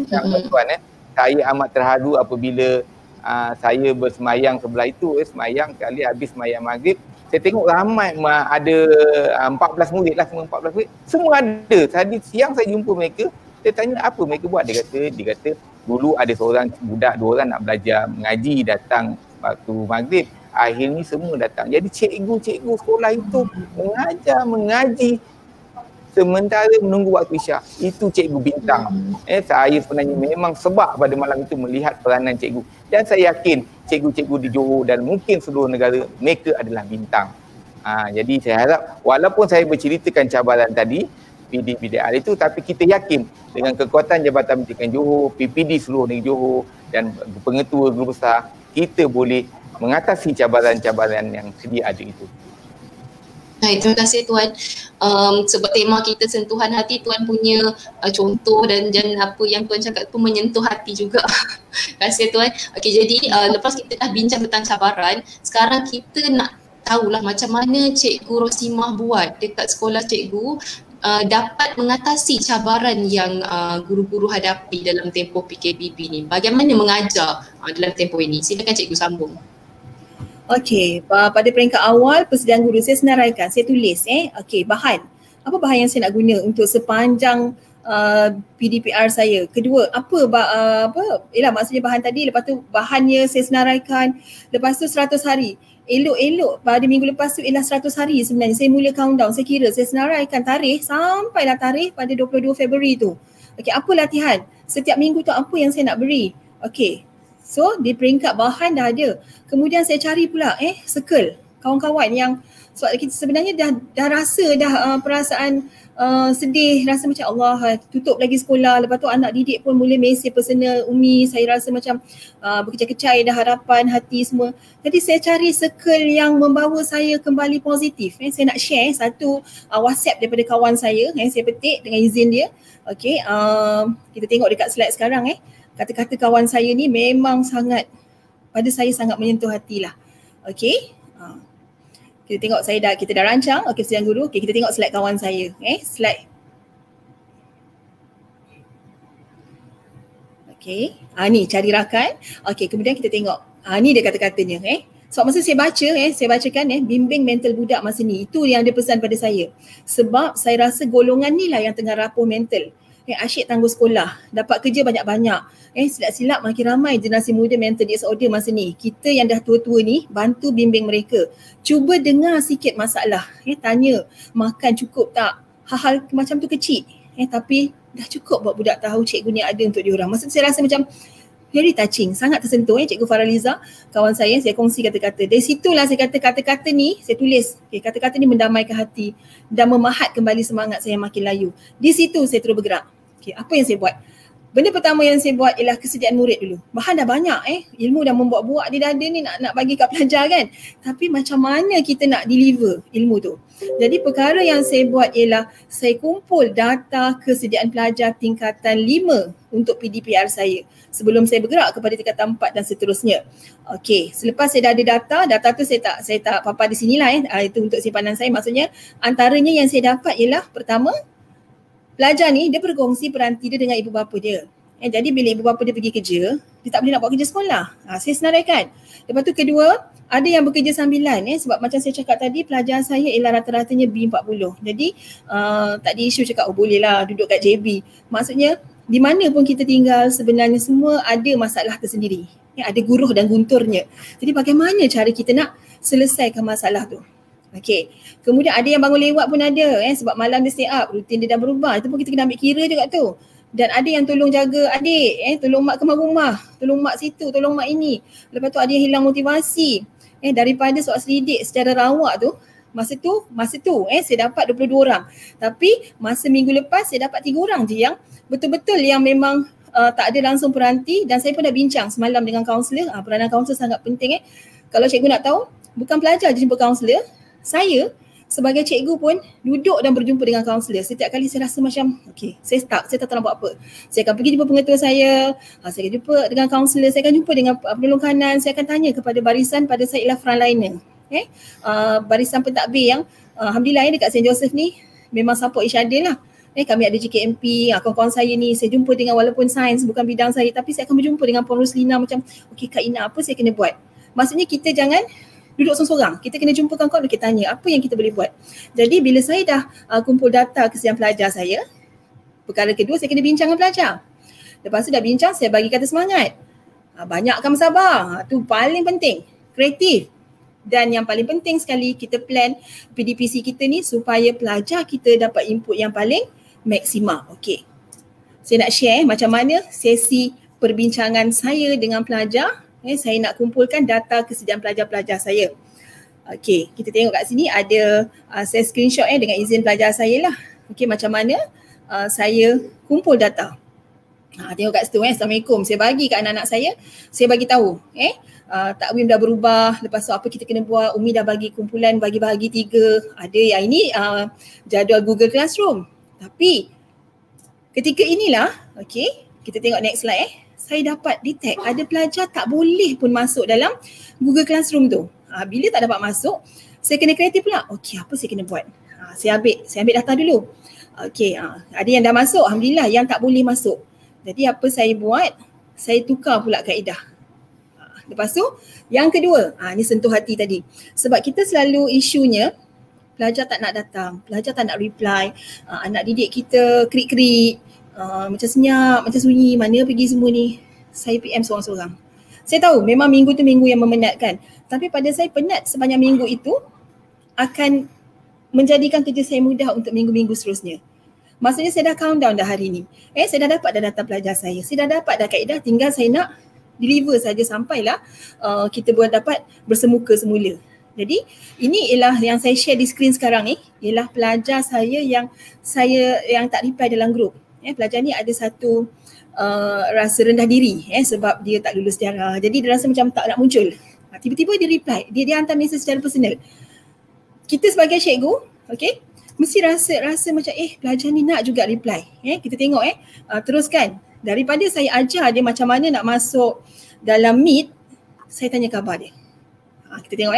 saya amat terharu apabila saya bersemayang sebelah itu, semayang kali habis semayang maghrib, saya tengok ramai ada 14 murid lah, semua 14 murid, semua ada. Tadi siang saya jumpa mereka, saya tanya apa mereka buat, dia kata dulu ada seorang budak, 2 orang nak belajar mengaji, datang waktu maghrib. Akhirnya semua datang. Jadi cikgu-cikgu sekolah itu mengajar, mengaji sementara menunggu waktu isyak. Itu cikgu bintang. Saya sebenarnya memang sebab pada malam itu melihat peranan cikgu, dan saya yakin cikgu-cikgu di Johor dan mungkin seluruh negara, mereka adalah bintang. Jadi saya harap walaupun saya berceritakan cabaran tadi PDPR itu, tapi kita yakin dengan kekuatan Jabatan Pendidikan Johor, PPD seluruh negeri Johor dan pengetua guru besar, kita boleh mengatasi cabaran-cabaran yang sedia ada itu. Baik, terima kasih Tuan. Sebab tema kita sentuhan hati, Tuan punya contoh dan apa yang Tuan cakap tu menyentuh hati juga. Terima kasih Tuan. Okey, jadi lepas kita dah bincang tentang cabaran, sekarang kita nak tahulah macam mana Cikgu Rosimah buat dekat sekolah cikgu dapat mengatasi cabaran yang guru-guru hadapi dalam tempoh PKPB ni. Bagaimana mengajar dalam tempoh ini? Silakan Cikgu sambung. Okey, pada peringkat awal persediaan guru saya senaraikan, saya tulis okey, bahan. Apa bahan yang saya nak guna untuk sepanjang PDPR saya. Kedua, maksudnya bahan tadi, lepas tu bahannya saya senaraikan, lepas tu 100 hari. Elok-elok pada minggu lepas tu ialah 100 hari sebenarnya. Saya mula countdown, saya kira, saya senaraikan tarikh sampailah tarikh pada 22 Februari tu. Okey, apa latihan? Setiap minggu tu apa yang saya nak beri? Okey. So di peringkat bahan dah ada. Kemudian saya cari pula circle kawan-kawan yang sebab kita sebenarnya dah rasa perasaan sedih, rasa macam Allah tutup lagi sekolah, lepas tu anak didik pun mula mesej personal Umi, saya rasa macam berkecai-kecai dah harapan hati semua. Jadi saya cari circle yang membawa saya kembali positif. Saya nak share satu WhatsApp daripada kawan saya, saya petik dengan izin dia. Okey, kita tengok dekat slide sekarang kata-kata kawan saya ni memang pada saya sangat menyentuh hati lah. Okey. Kita tengok kita dah rancang. Okey, persediaan guru. Okey, kita tengok slide kawan saya. Slide. Okey. Ni cari rakan. Okey, kemudian kita tengok. Ni dia kata-katanya. So masa saya baca, saya bacakan bimbing mental budak masa ni. Itu yang dia pesan pada saya. Sebab saya rasa golongan ni lah yang tengah rapuh mental. Asyik tangguh sekolah, dapat kerja banyak-banyak. Silap-silap makin ramai generasi muda mental disorder masa ni. Kita yang dah tua-tua ni bantu bimbing mereka. Cuba dengar sikit masalah. Tanya, makan cukup tak? Hal-hal macam tu kecil. Tapi dah cukup buat budak tahu cikgu ni ada untuk diorang. Maksud saya rasa macam very touching, sangat tersentuh. Cikgu Faraliza, kawan saya kongsi kata-kata. Dari situlah saya kata kata-kata ni, saya tulis. Kata-kata ni mendamaikan hati dan memahat kembali semangat saya makin layu. Di situ saya terus bergerak. Apa yang saya buat? Benda pertama yang saya buat ialah kesediaan murid dulu. Bahan dah banyak ilmu dah membuat-buat di dada ni nak bagi kat pelajar kan. Tapi macam mana kita nak deliver ilmu tu? Jadi perkara yang saya buat ialah saya kumpul data kesediaan pelajar tingkatan 5 untuk PDPR saya sebelum saya bergerak kepada tingkatan 4 dan seterusnya. Okey, selepas saya dah ada data tu saya tak papar di sinilah itu untuk simpanan saya. Maksudnya antaranya yang saya dapat ialah pertama, pelajar ni dia berkongsi peranti dia dengan ibu bapa dia. Jadi bila ibu bapa dia pergi kerja, dia tak boleh nak buat kerja sekolah. Saya senaraikan. Lepas tu kedua, ada yang bekerja sambilan sebab macam saya cakap tadi, pelajar saya ialah rata-ratanya B40. Jadi tak ada isu cakap boleh lah duduk kat JB. Maksudnya di mana pun kita tinggal sebenarnya semua ada masalah tersendiri. Ada guruh dan gunturnya. Jadi bagaimana cara kita nak selesaikan masalah tu? Okey. Kemudian ada yang bangun lewat pun ada sebab malam dia stay up, rutin dia dah berubah. Itu pun kita kena ambil kira juga tu. Dan ada yang tolong jaga adik, tolong mak kemas rumah, tolong mak situ, tolong mak ini. Lepas tu ada yang hilang motivasi. Daripada soal selidik secara rawak tu, masa tu saya dapat 22 orang. Tapi masa minggu lepas saya dapat 3 orang je yang betul-betul yang memang tak ada langsung peranti, dan saya pun dah bincang semalam dengan kaunselor. Peranan kaunselor sangat penting. Kalau cikgu nak tahu, bukan pelajar je jumpa kaunselor. Saya sebagai cikgu pun duduk dan berjumpa dengan kaunselor. Setiap kali saya rasa macam saya stuck, saya tak tahu nak buat apa. Saya akan pergi jumpa pengetua saya akan jumpa dengan kaunselor, saya akan jumpa dengan penolong kanan, saya akan tanya kepada barisan pada saya ialah frontliner. Barisan pentadbir yang alhamdulillah dekat St. Joseph ni memang support each other lah. Kami ada JKMP, kawan-kawan saya ni saya jumpa dengan, walaupun sains bukan bidang saya, tapi saya akan berjumpa dengan Puan Roslina macam Kak Ina, apa saya kena buat? Maksudnya kita jangan duduk seorang-seorang. Kita kena jumpa kawan-kawan, kita tanya apa yang kita boleh buat. Jadi bila saya dah kumpul data kesediaan pelajar saya, perkara kedua saya kena bincang dengan pelajar. Lepas tu dah bincang, saya bagi kata semangat. Banyakkan bersabar. Tu paling penting. Kreatif. Dan yang paling penting sekali, kita plan PDPC kita ni supaya pelajar kita dapat input yang paling maksima. Okey. Saya nak share macam mana sesi perbincangan saya dengan pelajar. Saya nak kumpulkan data kesediaan pelajar-pelajar saya. Okey, kita tengok kat sini ada saya screenshot dengan izin pelajar saya lah. Okey, macam mana saya kumpul data. Tengok kat situ Assalamualaikum. Saya bagi kat anak-anak saya bagi tahu takwim dah berubah, lepas tu apa kita kena buat. Umi dah bagi kumpulan bagi-bagi 3. Ada yang ini jadual Google Classroom. Tapi ketika inilah, okey, kita tengok next slide saya dapat detect ada pelajar tak boleh pun masuk dalam Google Classroom tu. Bila tak dapat masuk, saya kena kreatif pula. Okey, apa saya kena buat? Saya ambil data dulu. Okey, ada yang dah masuk, alhamdulillah. Yang tak boleh masuk. Jadi apa saya buat? Saya tukar pula kaedah. Lepas tu, yang kedua, ni sentuh hati tadi. Sebab kita selalu isunya, pelajar tak nak datang, pelajar tak nak reply, anak didik kita krik-krik, macam senyap, macam sunyi, mana pergi semua ni. Saya PM seorang-seorang. Saya tahu memang minggu tu minggu yang memenatkan. Tapi pada saya penat sepanjang minggu itu akan menjadikan kerja saya mudah untuk minggu-minggu seterusnya. Maksudnya saya dah count down dah hari ni. Saya dah dapat dah data pelajar saya. Saya dah dapat dah kaedah, tinggal saya nak deliver saja sampailah kita buat dapat bersemuka semula. Jadi ini ialah yang saya share di skrin sekarang ni, ialah pelajar saya yang tak reply dalam grup. Pelajar ni ada satu rasa rendah diri sebab dia tak lulus sejarah. Jadi dia rasa macam tak nak muncul. Tiba-tiba dia reply, dia hantar mesej secara personal. Kita sebagai cikgu, okey, mesti rasa macam pelajar ni nak juga reply. Kita tengok teruskan. Daripada saya ajar dia macam mana nak masuk dalam Meet, saya tanya khabar dia. Kita tengok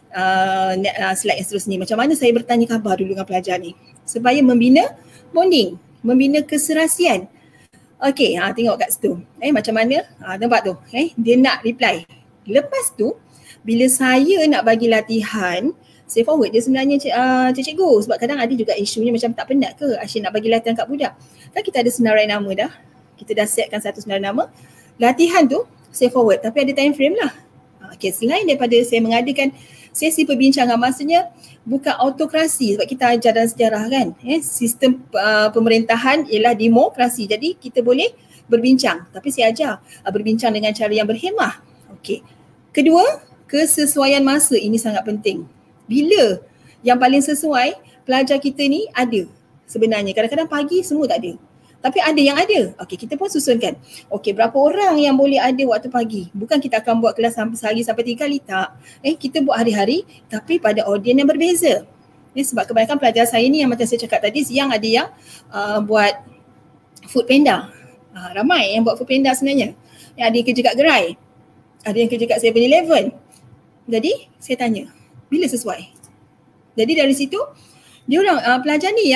slide yang seterusnya. Macam mana saya bertanya khabar dulu dengan pelajar ni supaya membina bonding, membina keserasian. Okey, tengok kat situ. Macam mana? Nampak tu. Dia nak reply. Lepas tu, bila saya nak bagi latihan, saya forward dia sebenarnya cikgu. Sebab kadang ada juga isunya macam tak penat ke Asyik nak bagi latihan kat budak. Kan kita ada senarai nama dah. Kita dah setkan satu senarai nama. Latihan tu saya forward tapi ada time frame lah. Okay, selain daripada saya mengadakan sesi perbincangan, maksudnya bukan autokrasi sebab kita ajar dalam sejarah kan. Sistem pemerintahan ialah demokrasi. Jadi kita boleh berbincang. Tapi saya ajar berbincang dengan cara yang berhemah. Okay. Kedua, kesesuaian masa ini sangat penting. Bila yang paling sesuai pelajar kita ni ada sebenarnya. Kadang-kadang pagi semua tak ada. Tapi ada yang ada. Okey, kita pun susunkan. Okey, berapa orang yang boleh ada waktu pagi? Bukan kita akan buat kelas sehari sampai 3 kali, tak. Kita buat hari-hari tapi pada audiens yang berbeza. Sebab kebanyakan pelajar saya ni yang macam saya cakap tadi, siang ada yang buat food panda. Ramai yang buat food panda sebenarnya. Yang ada yang kerja kat gerai. Ada yang kerja kat 7-Eleven. Jadi, saya tanya, bila sesuai? Jadi dari situ, dia orang pelajar ni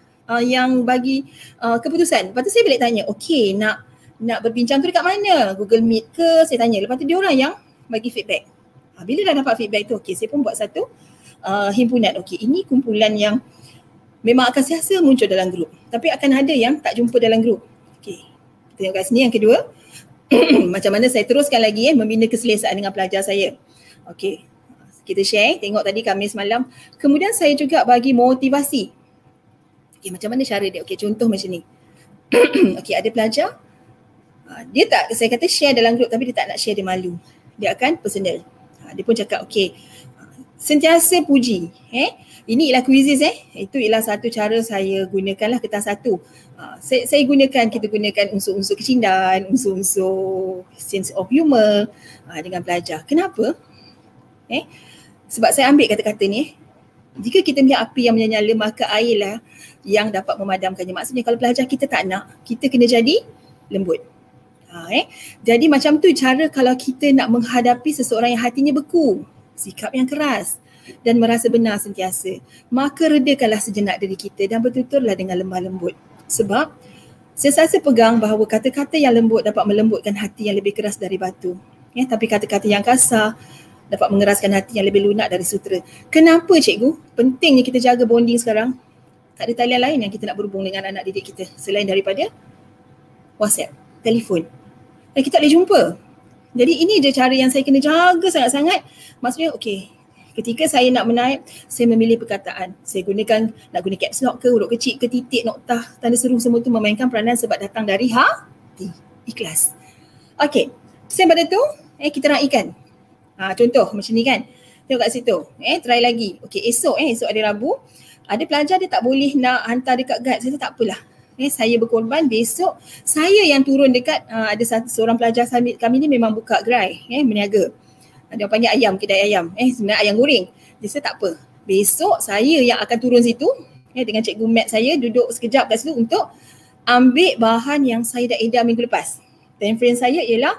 yang bagi keputusan. Lepas tu saya balik tanya, okey, nak berbincang tu dekat mana? Google Meet ke? Saya tanya. Lepas tu dia orang yang bagi feedback. Bila dah dapat feedback tu, okey, saya pun buat satu himpunan. Okey, ini kumpulan yang memang akan siasa muncul dalam grup. Tapi akan ada yang tak jumpa dalam grup. Okey, kita tengok kat sini yang kedua. Macam mana saya teruskan lagi membina keselesaan dengan pelajar saya. Okey, kita share. Tengok tadi Khamis malam. Kemudian saya juga bagi motivasi. Okay, macam mana cara dia? Okay, contoh macam ni. Okay, ada pelajar. Dia tak, saya kata share dalam grup tapi dia tak nak share, dia malu. Dia akan personal. Dia pun cakap, okay, sentiasa puji. Ini ialah quizzes. Itu ialah satu cara saya gunakanlah kertas satu. Kita gunakan unsur-unsur kecindan, unsur-unsur sense of humor dengan pelajar. Kenapa? Sebab saya ambil kata-kata ni. Jika kita punya api yang menyala, maka airlah yang dapat memadamkannya. Maksudnya kalau pelajar kita tak nak, kita kena jadi lembut. Jadi macam tu cara kalau kita nak menghadapi seseorang yang hatinya beku, sikap yang keras dan merasa benar sentiasa, maka redakanlah sejenak diri kita dan bertuturlah dengan lemah lembut. Sebab sentiasa pegang bahawa kata-kata yang lembut dapat melembutkan hati yang lebih keras dari batu. Tapi kata-kata yang kasar dapat mengeraskan hati yang lebih lunak dari sutera. Kenapa cikgu? Pentingnya kita jaga bonding sekarang. Tak ada talian lain yang kita nak berhubung dengan anak didik kita selain daripada WhatsApp, telefon. Dan kita tak boleh jumpa. Jadi ini je cara yang saya kena jaga sangat-sangat. Maksudnya okey, Ketika saya nak menaip, saya memilih perkataan. Saya nak guna caps lock ke, huruf kecil ke, titik, noktah, tanda seru, semua tu memainkan peranan sebab datang dari hati. Ikhlas. Okey. Sembari pada tu, kita raikan. Contoh macam ni kan. Tengok kat situ. Try lagi. Okey, esok hari Rabu, ada pelajar dia tak boleh nak hantar dekat guide. Saya tak apalah. Saya berkorban, besok saya yang turun dekat ada seorang pelajar kami ni memang buka gerai, berniaga. Dia panggil ayam, kedai ayam. Sebenarnya ayam goreng. Jadi saya tak apa. Besok saya yang akan turun situ dengan cikgu mat saya, duduk sekejap kat situ untuk ambil bahan yang saya dah edar minggu lepas. Time frame saya ialah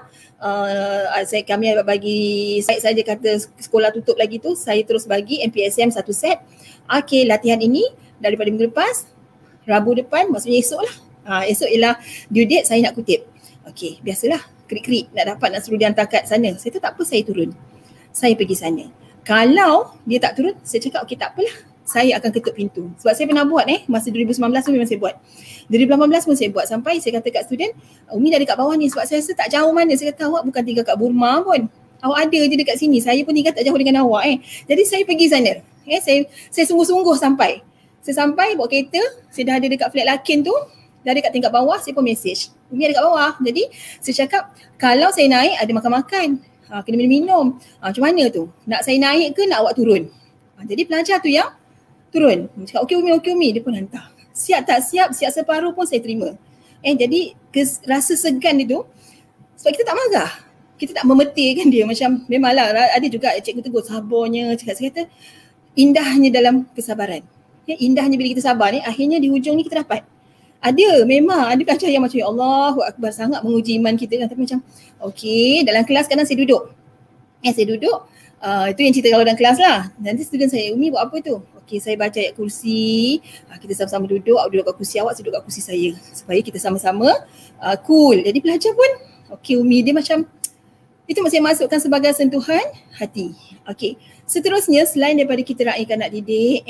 kami bagi site saja, kata sekolah tutup lagi tu, saya terus bagi MPSM satu set. Okey, latihan ini daripada minggu lepas, Rabu depan, maksudnya esok lah. Esok ialah due date, saya nak kutip. Okey, biasalah krik-krik nak suruh dia hantar kat sana. Saya tu tak apa, saya turun. Saya pergi sana. Kalau dia tak turun, saya cakap okey tak apalah. Saya akan ketuk pintu. Sebab saya pernah buat masa 2019 tu memang saya buat. 2018 pun saya buat sampai saya kata kat student, Umi dah dekat bawah ni sebab saya rasa tak jauh mana. Saya kata awak bukan tinggal kat Burma pun. Awak ada je dekat sini. Saya pun tinggal tak jauh dengan awak Jadi saya pergi sana. Saya sungguh-sungguh sampai. Saya sampai bawa kereta, saya dah ada dekat flat Lakin tu. Dah dekat tingkat bawah, saya pun message. Umi ada kat bawah. Jadi saya cakap, kalau saya naik ada makan-makan. Kena minum-minum. Macam mana tu? Nak saya naik ke nak awak turun? Jadi pelajar tu yang turun. Dia cakap, okey Umi. Dia pun hantar. Siap tak siap, siap separuh pun saya terima. Jadi rasa segan itu, sebab kita tak marah. Kita tak memetirkan dia. Macam memanglah ada juga cikgu tegur, sabarnya. Saya kata, indahnya dalam kesabaran. Indahnya bila kita sabar ni, akhirnya di hujung ni kita dapat. Memang ada pelajar yang macam, ya Allahu Akbar, sangat menguji iman kita kan. Tapi macam, okey, dalam kelas kadang saya duduk. Saya duduk, itu yang cerita kalau dalam kelas lah. Nanti student saya, Umi buat apa tu? Okey, saya baca ayat kursi, kita sama-sama duduk, awak duduk kat kursi awak, saya duduk kat kursi saya. Supaya kita sama-sama cool. Jadi pelajar pun, okey Umi, dia macam, itu masih masukkan sebagai sentuhan hati. Okey, seterusnya selain daripada kita raikan nak didik,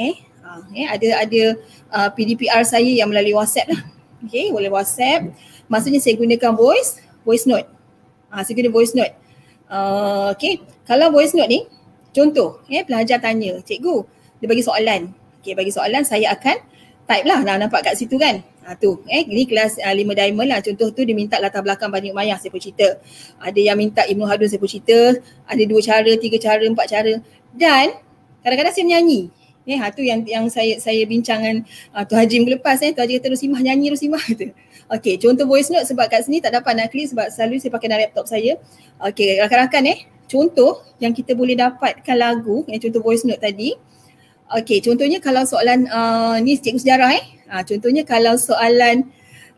ada PDPR saya yang melalui WhatsApp lah. Okey, boleh WhatsApp. Maksudnya saya gunakan voice note. Saya guna voice note. Okey, kalau voice note ni, contoh, pelajar tanya, cikgu, dia bagi soalan. Okey, bagi soalan, saya akan type lah. Nampak kat situ kan? Ini kelas 5 diamond lah. Contoh tu dia minta latar belakang Bani Umayyah, saya pun cerita. Ada yang minta Ibnu Haldun, saya pun cerita. Ada 2 cara, 3 cara, 4 cara. Dan kadang-kadang saya menyanyi. Tu yang saya bincang dengan Tuan Haji minggu lepas. Tuan Haji kata Rosimah nyanyi, Rosimah kata. Okey, contoh voice note sebab kat sini tak dapat nak klik sebab selalu saya pakai dalam laptop saya. Okey, rakan-rakan contoh yang kita boleh dapatkan lagu, contoh voice note tadi. Okey, contohnya kalau soalan ni cikgu sejarah contohnya kalau soalan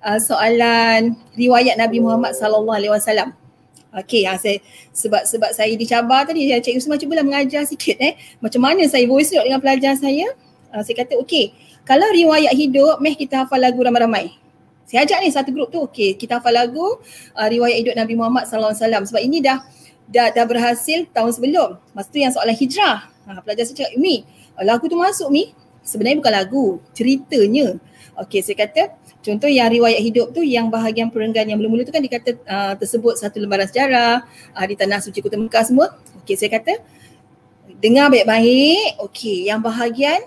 riwayat Nabi Muhammad sallallahu alaihi wasallam. Okey, sebab saya dicabar tadi, cikgu semua cubalah mengajar sikit macam mana saya voice note dengan pelajar saya. Saya kata okey, kalau riwayat hidup, kita hafal lagu ramai-ramai. Saya ajak ni satu grup tu, okey, kita hafal lagu riwayat hidup Nabi Muhammad sallallahu alaihi wasallam sebab ini dah berhasil tahun sebelum. Masa tu yang soalan hijrah. Pelajar saya cakap, Umi, lagu tu masuk Mi, sebenarnya bukan lagu, ceritanya. Okey, saya kata contoh yang riwayat hidup tu yang bahagian perenggan yang mula-mula tu kan dikata tersebut satu lembaran sejarah di tanah suci Kota Mekah semua. Okey, saya kata dengar baik-baik. Okey, yang bahagian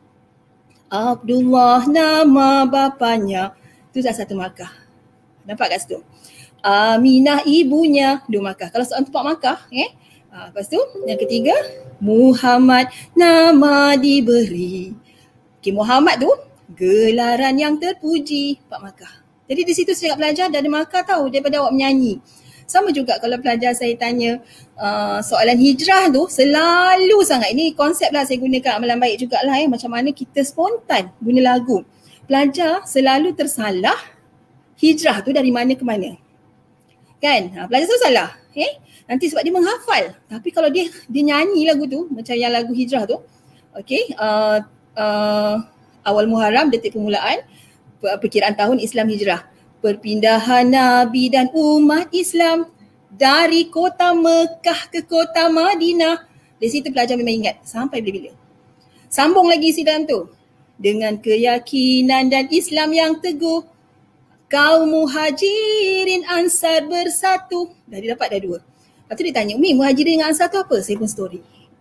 Abdullah nama bapanya tu dah satu markah. Nampak kat situ? Aminah ibunya 2 markah. Kalau soalan tu 4 markah, lepas tu yang ketiga Muhammad nama diberi. Okey, Muhammad tu gelaran yang terpuji, 4 markah. Jadi di situ saya pelajar dah ada markah tahu daripada awak menyanyi. Sama juga kalau pelajar saya tanya soalan hijrah tu, selalu sangat, ini konsep lah saya gunakan amalan baik jugalah macam mana kita spontan guna lagu. Pelajar selalu tersalah hijrah tu dari mana ke mana. Kan? Pelajar selalu salah. Nanti sebab dia menghafal. Tapi kalau dia nyanyi lagu tu, macam yang lagu hijrah tu, okey, awal Muharram, detik permulaan, perkiraan tahun Islam hijrah. Perpindahan Nabi dan umat Islam dari kota Mekah ke kota Madinah. Di situ pelajar memang ingat sampai bila-bila. Sambung lagi isi dalam tu. Dengan keyakinan dan Islam yang teguh, kaum muhajirin ansar bersatu. Dah dia dapat dah 2. Lepas tu dia tanya, Umi, muhajirin dengan ansar tu apa? Saya pun story.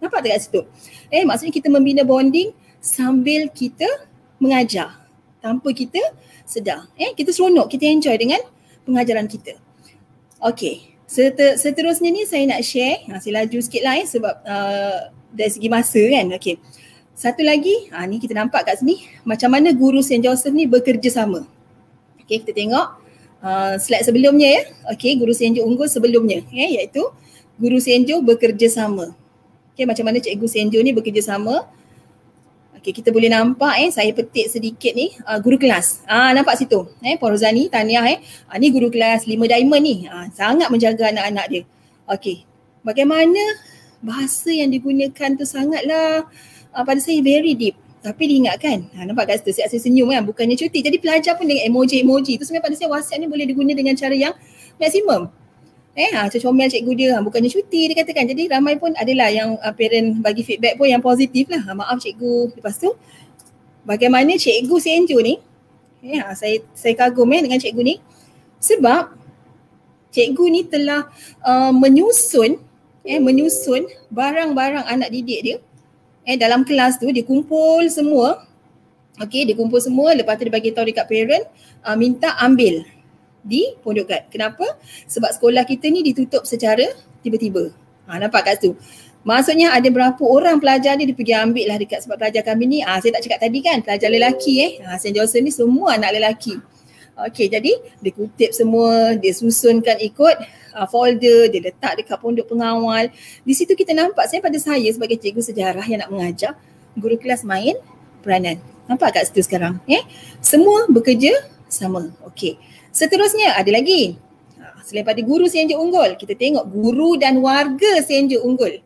Nampak tak kat situ? Maksudnya kita membina bonding sambil kita mengajar tanpa kita sedar. Kita seronok, kita enjoy dengan pengajaran kita. Okey, seterusnya ni saya nak share, saya laju sikit lah sebab dari segi masa kan. Okey, satu lagi, ni kita nampak kat sini macam mana guru St. Joseph ni bekerjasama. Okey, kita tengok slide sebelumnya ya. Okey, guru St. Jo unggul sebelumnya iaitu guru St. Jo bekerjasama. Okey, macam mana cikgu St. Jo ni bekerjasama. Okey, kita boleh nampak saya petik sedikit ni guru kelas. Nampak situ. Puan Rozani, tahniah ni guru kelas 5 Diamond ni. Sangat menjaga anak-anak dia. Okey. Bagaimana bahasa yang digunakan tu sangatlah pada saya very deep. Tapi diingatkan. Nampak kat situ saya senyum kan, bukannya cuti. Jadi pelajar pun dengan emoji-emoji tu sebenarnya pada saya WhatsApp ni boleh diguna dengan cara yang maksimum. Comel cikgu dia, bukannya cuti dia katakan. Jadi ramai pun adalah yang parent bagi feedback pun yang positif lah. Maaf cikgu. Lepas tu bagaimana cikgu St. Jo ni, saya kagum dengan cikgu ni sebab cikgu ni telah menyusun barang-barang anak didik dia dalam kelas tu. Dia kumpul semua. Okey, dia kumpul semua, lepas tu dia bagi tahu dekat parent, minta ambil di pondok guard. Kenapa? Sebab sekolah kita ni ditutup secara tiba-tiba. Nampak kat situ. Maksudnya ada berapa orang pelajar ni dia pergi ambil lah dekat, sebab pelajar kami ni, saya tak cakap tadi kan, pelajar lelaki St. Joseph ni semua anak lelaki. Okey, jadi dia kutip semua, dia susunkan ikut folder, dia letak dekat pondok pengawal. Di situ kita nampak, pada saya sebagai cikgu sejarah yang nak mengajar, guru kelas main peranan. Nampak kat situ sekarang. Semua bekerja sama. Okey. Seterusnya ada lagi. Selain pada guru St. Jo unggul, kita tengok guru dan warga St. Jo unggul.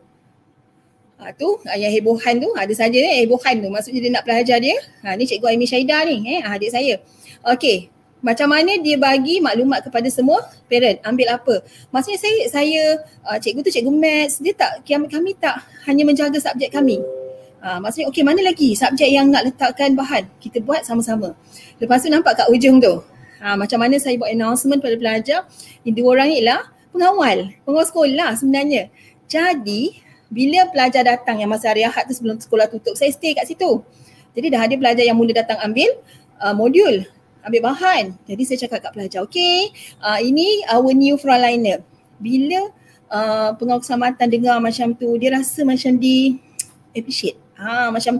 Tu yang hebohan tu, ada saja hebohan tu. Maksudnya dia nak pelajar dia. Ni cikgu Aimi Syahidah ni, adik saya. Okey. Macam mana dia bagi maklumat kepada semua parent, ambil apa. Maksudnya saya cikgu tu cikgu maths, dia tak, kami tak hanya menjaga subjek kami. Maksudnya okey, mana lagi subjek yang nak letakkan bahan, kita buat sama-sama. Lepas tu nampak kat ujung tu, macam mana saya buat announcement pada pelajar, ini 2 orang ni ialah pengawal sekolah sebenarnya. Jadi bila pelajar datang yang masa hari Ahad tu sebelum sekolah tutup, saya stay kat situ. Jadi dah ada pelajar yang mula datang ambil modul, ambil bahan. Jadi saya cakap kat pelajar, okay, ini our new frontliner. Bila pengawal keselamatan dengar macam tu, dia rasa macam di appreciate. Macam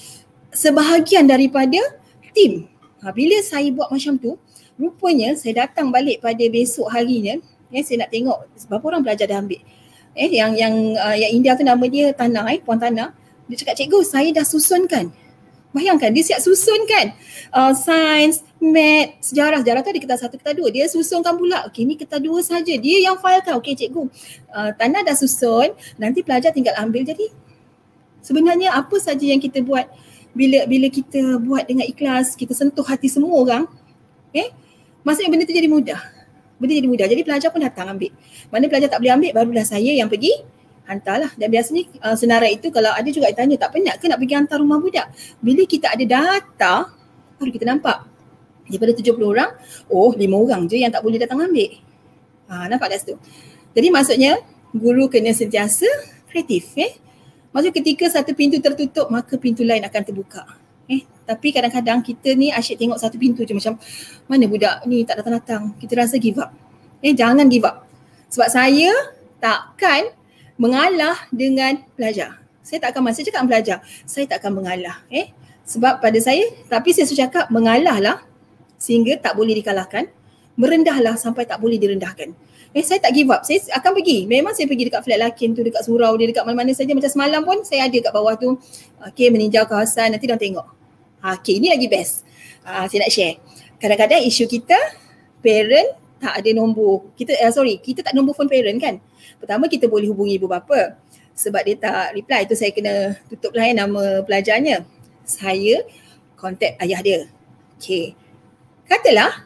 sebahagian daripada tim. Bila saya buat macam tu, rupanya saya datang balik pada besok harinya, saya nak tengok berapa orang pelajar dah ambil. Yang India tu nama dia Tanah, Puan Tanah. Dia cakap, cikgu saya dah susunkan. Bayangkan, dia siap susunkan sains, math, sejarah tu ada kertas 1, kertas 2. Dia susunkan pula, okey ni kertas 2 saja. Dia yang filekan, okey cikgu Tanah dah susun, nanti pelajar tinggal ambil. Jadi sebenarnya apa saja yang kita buat, bila kita buat dengan ikhlas, kita sentuh hati semua orang, maksudnya benda tu jadi mudah. Jadi pelajar pun datang ambil. Mana pelajar tak boleh ambil, barulah saya yang pergi hantarlah. Dan biasanya senarai itu kalau ada juga tanya, tak penat ke nak pergi hantar rumah budak? Bila kita ada data, baru kita nampak. Daripada 70 orang, 5 orang je yang tak boleh datang ambil. Nampak kat situ. Jadi maksudnya guru kena sentiasa kreatif. Maksudnya ketika satu pintu tertutup, maka pintu lain akan terbuka. Tapi kadang-kadang kita ni asyik tengok satu pintu je, macam mana budak ni tak datang-datang. Kita rasa give up. Jangan give up. Sebab saya takkan mengalah dengan pelajar. Saya tak akan masih cakap dengan pelajar, saya tak akan mengalah. Sebab pada saya, tapi saya sudah cakap mengalahlah sehingga tak boleh dikalahkan, merendahlah sampai tak boleh direndahkan. Saya tak give up, saya akan pergi. Memang saya pergi dekat flat lakin tu, dekat surau dia, dekat mana-mana saja. Macam semalam pun saya ada kat bawah tu. Okay, meninjau kawasan, nanti dah tengok. Okay, ini lagi best. Saya nak share. Kadang-kadang isu kita, parent tak ada nombor. Kita tak nombor phone parent kan. Pertama kita boleh hubungi ibu bapa. Sebab dia tak reply tu, saya kena tutup lah nama pelajarnya. Saya contact ayah dia. Okay. Katalah,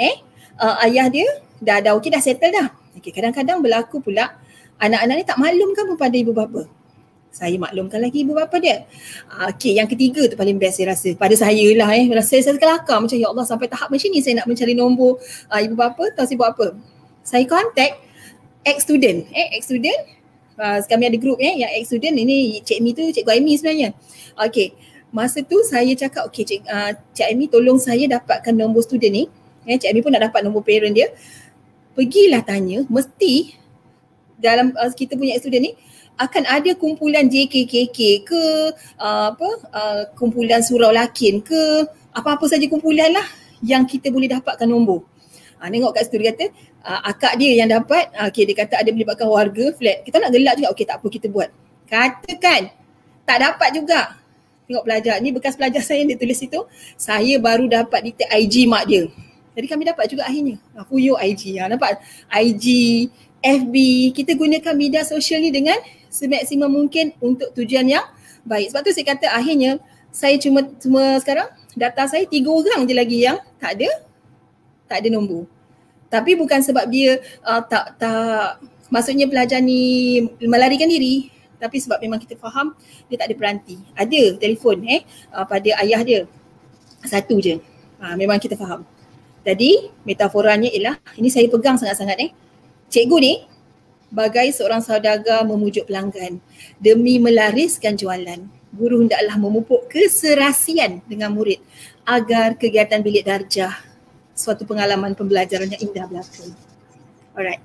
ayah dia dah okey, dah settle dah. Okay, kadang-kadang berlaku pula anak-anak ni tak maklumkan kepada ibu bapa. Saya maklumkan lagi ibu bapa dia. Okay, yang ketiga tu paling best saya rasa. Pada saya lah saya kelakar macam ya Allah, sampai tahap macam ni saya nak mencari nombor ibu bapa. Tahu saya buat apa? Saya contact ex-student. kami ada grup yang ex-student, ini Cik Mi tu Cikgu Aimi sebenarnya. Okey, masa tu saya cakap okey Cik Aimi tolong saya dapatkan nombor student ni. Cik Aimi pun nak dapat nombor parent dia. Pergilah tanya, mesti dalam kita punya student ni akan ada kumpulan JKKK ke kumpulan surau lakin ke, apa-apa saja kumpulan lah yang kita boleh dapatkan nombor. Tengok kat situ dia kata akak dia yang dapat, okay, dia kata ada melibatkan warga flat. Kita nak gelak juga, okey tak apa kita buat. Katakan tak dapat juga. Tengok pelajar, ni bekas pelajar saya yang dia tulis itu, saya baru dapat detail IG mak dia. Jadi kami dapat juga akhirnya. Fuyo IG. Nampak? IG, FB, kita gunakan media sosial ni dengan semaksimum mungkin untuk tujuan yang baik. Sebab tu saya kata akhirnya saya cuma sekarang data saya 3 orang je lagi yang tak ada nombor. Tapi bukan sebab dia tak maksudnya pelajar ni melarikan diri, tapi sebab memang kita faham dia tak ada peranti. Ada telefon pada ayah dia. Satu je. Memang kita faham. Jadi metaforanya ialah, ini saya pegang sangat-sangat cikgu ni bagai seorang saudagar memujuk pelanggan demi melariskan jualan. Guru hendaklah memupuk keserasian dengan murid agar kegiatan bilik darjah suatu pengalaman pembelajaran yang indah belaka. Alright.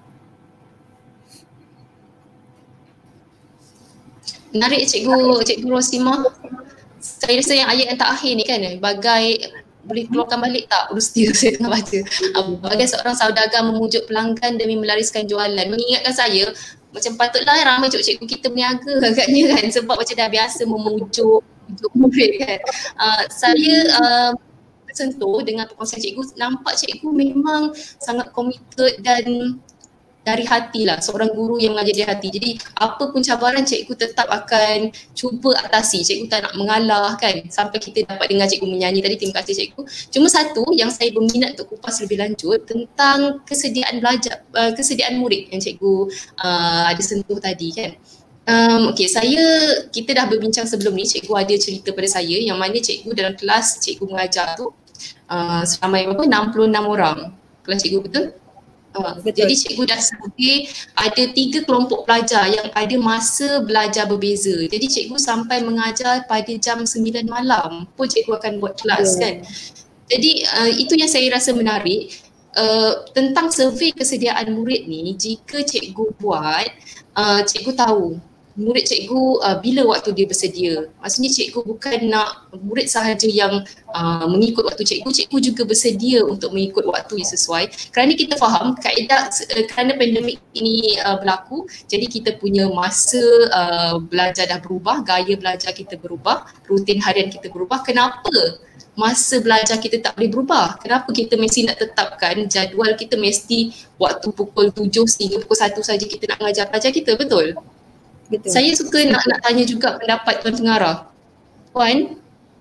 Menarik Cikgu Rosimah. Saya rasa yang ayat yang terakhir ni kan, bagai boleh keluarkan balik tak? Mesti saya tengah baca. Bagai seorang saudagar memujuk pelanggan demi melariskan jualan. Mengingatkan saya, macam patutlah ramai cikgu kita berniaga agaknya kan, sebab macam dah biasa memujuk murid kan. Saya tersentuh dengan perkongsian cikgu, nampak cikgu memang sangat committed dan dari hati lah, seorang guru yang mengajar dari hati. Jadi apa pun cabaran cikgu tetap akan cuba atasi. Cikgu tak nak mengalah kan, sampai kita dapat dengar cikgu menyanyi tadi. Terima kasih cikgu. Cuma satu yang saya berminat untuk kupas lebih lanjut tentang kesediaan belajar, kesediaan murid yang cikgu ada sentuh tadi kan. Okey, kita dah berbincang sebelum ni, cikgu ada cerita pada saya yang mana cikgu dalam kelas cikgu mengajar tu selama 66 orang. Kelas cikgu betul? Jadi cikgu dah survey ada 3 kelompok pelajar yang ada masa belajar berbeza. Jadi cikgu sampai mengajar pada jam 9 malam pun cikgu akan buat kelas kan. Jadi itu yang saya rasa menarik tentang survey kesediaan murid ni. Jika cikgu buat, cikgu tahu murid cikgu bila waktu dia bersedia. Maksudnya cikgu bukan nak murid sahaja yang mengikut waktu cikgu, cikgu juga bersedia untuk mengikut waktu yang sesuai. Kerana kita faham kaedah kerana pandemik ini berlaku, jadi kita punya masa belajar dah berubah, gaya belajar kita berubah, rutin harian kita berubah. Kenapa masa belajar kita tak boleh berubah? Kenapa kita mesti nak tetapkan jadual kita mesti waktu pukul 7 sehingga pukul 1 saja kita nak mengajar pelajar kita, betul? Betul. Saya suka nak tanya juga pendapat Tuan Pengarah. Puan?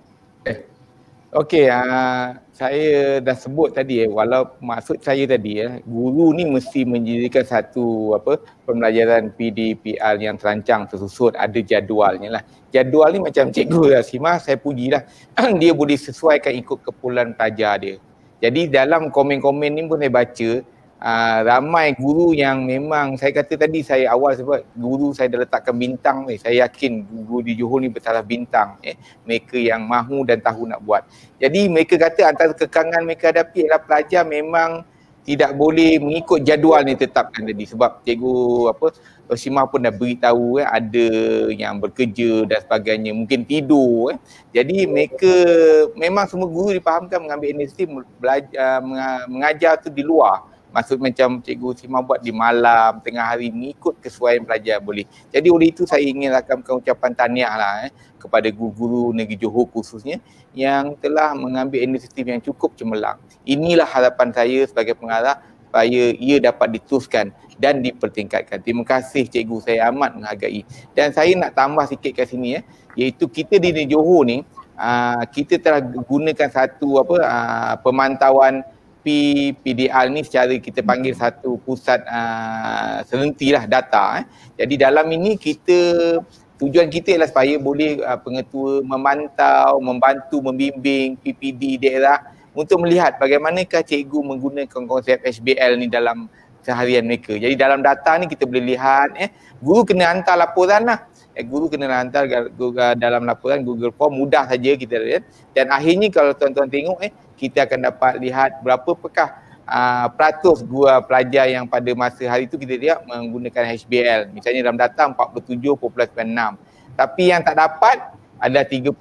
Okey, saya dah sebut tadi walau maksud saya tadi guru ni mesti menjadikan satu pembelajaran PDPR yang terancang, tersusun, ada jadualnya lah. Jadual ni macam Cikgu Rosimah, saya pujilah dia boleh sesuaikan ikut keperluan pelajar dia. Jadi dalam komen-komen ni pun saya baca ramai guru yang memang saya kata tadi, saya awal sebab guru saya dah letakkan bintang ni. Saya yakin guru di Johor ni bertaraf bintang. Mereka yang mahu dan tahu nak buat. Jadi mereka kata antara kekangan mereka hadapi adalah pelajar memang tidak boleh mengikut jadual ni tetapkan tadi. Sebab Cikgu Rosimah pun dah beritahu ada yang bekerja dan sebagainya, mungkin tidur. Jadi mereka memang semua guru dipahamkan mengambil inisiatif belajar, mengajar tu di luar. Maksud macam Cikgu Rosimah buat di malam, tengah hari, mengikut kesesuaian pelajar boleh. Jadi oleh itu saya ingin rakamkan ucapan tahniah lah kepada guru-guru negeri Johor khususnya yang telah mengambil inisiatif yang cukup cemerlang. Inilah harapan saya sebagai pengarah supaya ia dapat diteruskan dan dipertingkatkan. Terima kasih cikgu, saya amat menghargai. Dan saya nak tambah sikit kat sini iaitu kita di negeri Johor ni kita telah gunakan satu pemantauan PDR ni secara kita panggil satu pusat serentilah data. Jadi dalam ini tujuan kita ialah supaya boleh pengetua memantau, membantu, membimbing PPD daerah untuk melihat bagaimanakah cikgu menggunakan konsep HBL ni dalam seharian mereka. Jadi dalam data ni kita boleh lihat guru kena hantar laporan lah. Guru kena hantar dalam laporan Google Form, mudah saja kita lihat. Dan akhirnya kalau tuan-tuan tengok kita akan dapat lihat berapakah peratus guru pelajar yang pada masa hari itu kita lihat menggunakan HBL. Misalnya dalam data 47.96. Tapi yang tak dapat ada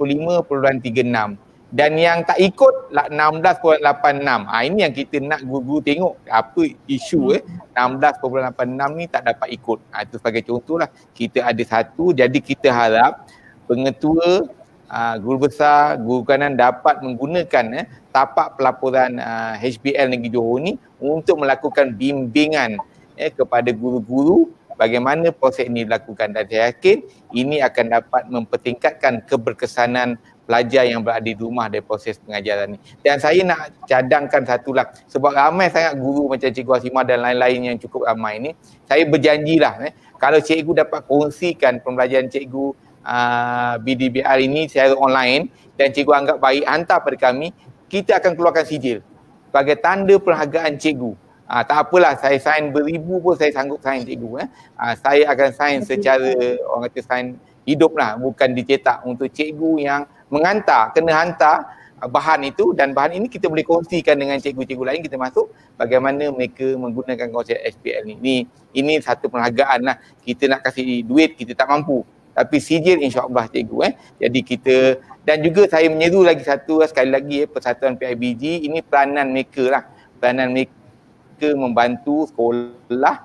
35.36. Dan yang tak ikut 16.86. Ini yang kita nak guru-guru tengok apa isu 16.86 ni tak dapat ikut. Itu sebagai contohlah. Kita ada satu, jadi kita harap pengetua, guru besar, guru kanan dapat menggunakan tapak pelaporan HBL Negeri Johor ni untuk melakukan bimbingan kepada guru-guru bagaimana proses ini dilakukan. Dan saya yakin ini akan dapat mempertingkatkan keberkesanan pelajar yang berada di rumah dari proses pengajaran ni. Dan saya nak cadangkan satulah, sebab ramai sangat guru macam Cikgu Hasimah dan lain-lain yang cukup ramai ni, saya berjanjilah kalau cikgu dapat kongsikan pembelajaran cikgu BDBR ini secara online dan cikgu anggap baik, hantar pada kami, kita akan keluarkan sijil sebagai tanda penghargaan cikgu. Tak apalah, saya sign beribu pun saya sanggup sign cikgu. Saya akan sign secara orang kata sign hidup lah, bukan dicetak, untuk cikgu yang mengantar, kena hantar bahan itu, dan bahan ini kita boleh kongsikan dengan cikgu-cikgu lain. Kita masuk bagaimana mereka menggunakan konsep SPL ni. Ini satu penghargaan lah. Kita nak kasih duit, kita tak mampu. Tapi sijil insya-Allah cikgu. Jadi kita, dan juga saya menyeru lagi satu sekali lagi Persatuan PIBG, ini peranan mereka lah. Peranan mereka membantu sekolah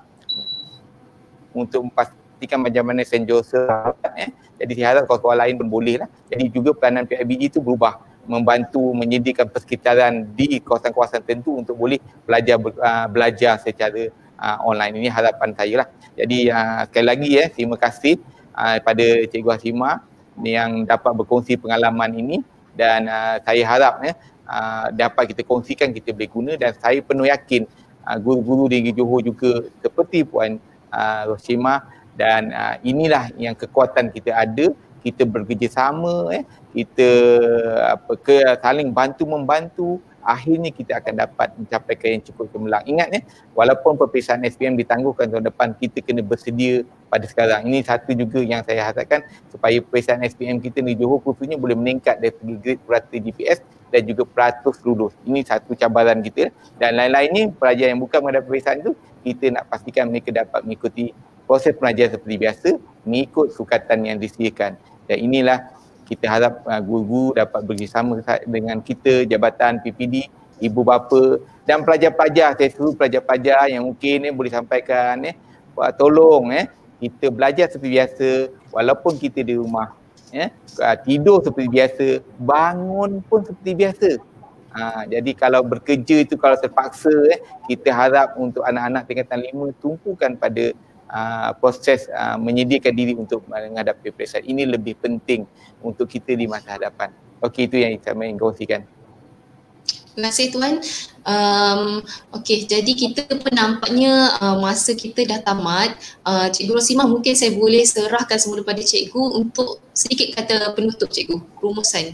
untuk memastikan macam mana St. Joseph. Jadi saya harap kawan-kawan lain pun boleh lah. Jadi juga peranan PIBG itu berubah, membantu menyediakan persekitaran di kawasan-kawasan tertentu untuk boleh belajar secara online. Ini harapan saya lah. Jadi sekali lagi terima kasih pada Cikgu Hasimah yang dapat berkongsi pengalaman ini, dan saya harap dapat kita kongsikan, kita boleh guna, dan saya penuh yakin guru-guru di Negeri Johor juga seperti Puan Roshimah. Dan inilah yang kekuatan kita ada, kita bekerjasama, kita saling bantu-membantu, akhirnya kita akan dapat mencapaikan yang cukup cemerlang. Ingat walaupun peperiksaan SPM ditangguhkan tahun depan, kita kena bersedia pada sekarang. Ini satu juga yang saya harapkan supaya peperiksaan SPM kita di Johor khususnya boleh meningkat dari segi grade purata GPS dan juga peratus lulus. Ini satu cabaran kita. Dan lain-lainnya, pelajar yang bukan mendapat peperiksaan itu, kita nak pastikan mereka dapat mengikuti proses pengajaran seperti biasa, mengikut sukatan yang disediakan. Dan inilah kita harap guru-guru dapat bekerjasama dengan kita, jabatan PPD, ibu bapa dan pelajar-pelajar. Saya suruh pelajar-pelajar yang mungkin boleh sampaikan, tolong kita belajar seperti biasa walaupun kita di rumah. Tidur seperti biasa, bangun pun seperti biasa. Jadi kalau bekerja itu kalau terpaksa, kita harap untuk anak-anak tingkatan 5 tumpukan pada proses menyediakan diri untuk menghadapi peperiksaan. Ini lebih penting untuk kita di masa hadapan. Okey, itu yang saya ingin kongsikan. Terima kasih Tuan. Okey, jadi kita nampaknya masa kita dah tamat. Cikgu Roshimah, mungkin saya boleh serahkan semula pada cikgu untuk sedikit kata penutup cikgu, rumusan.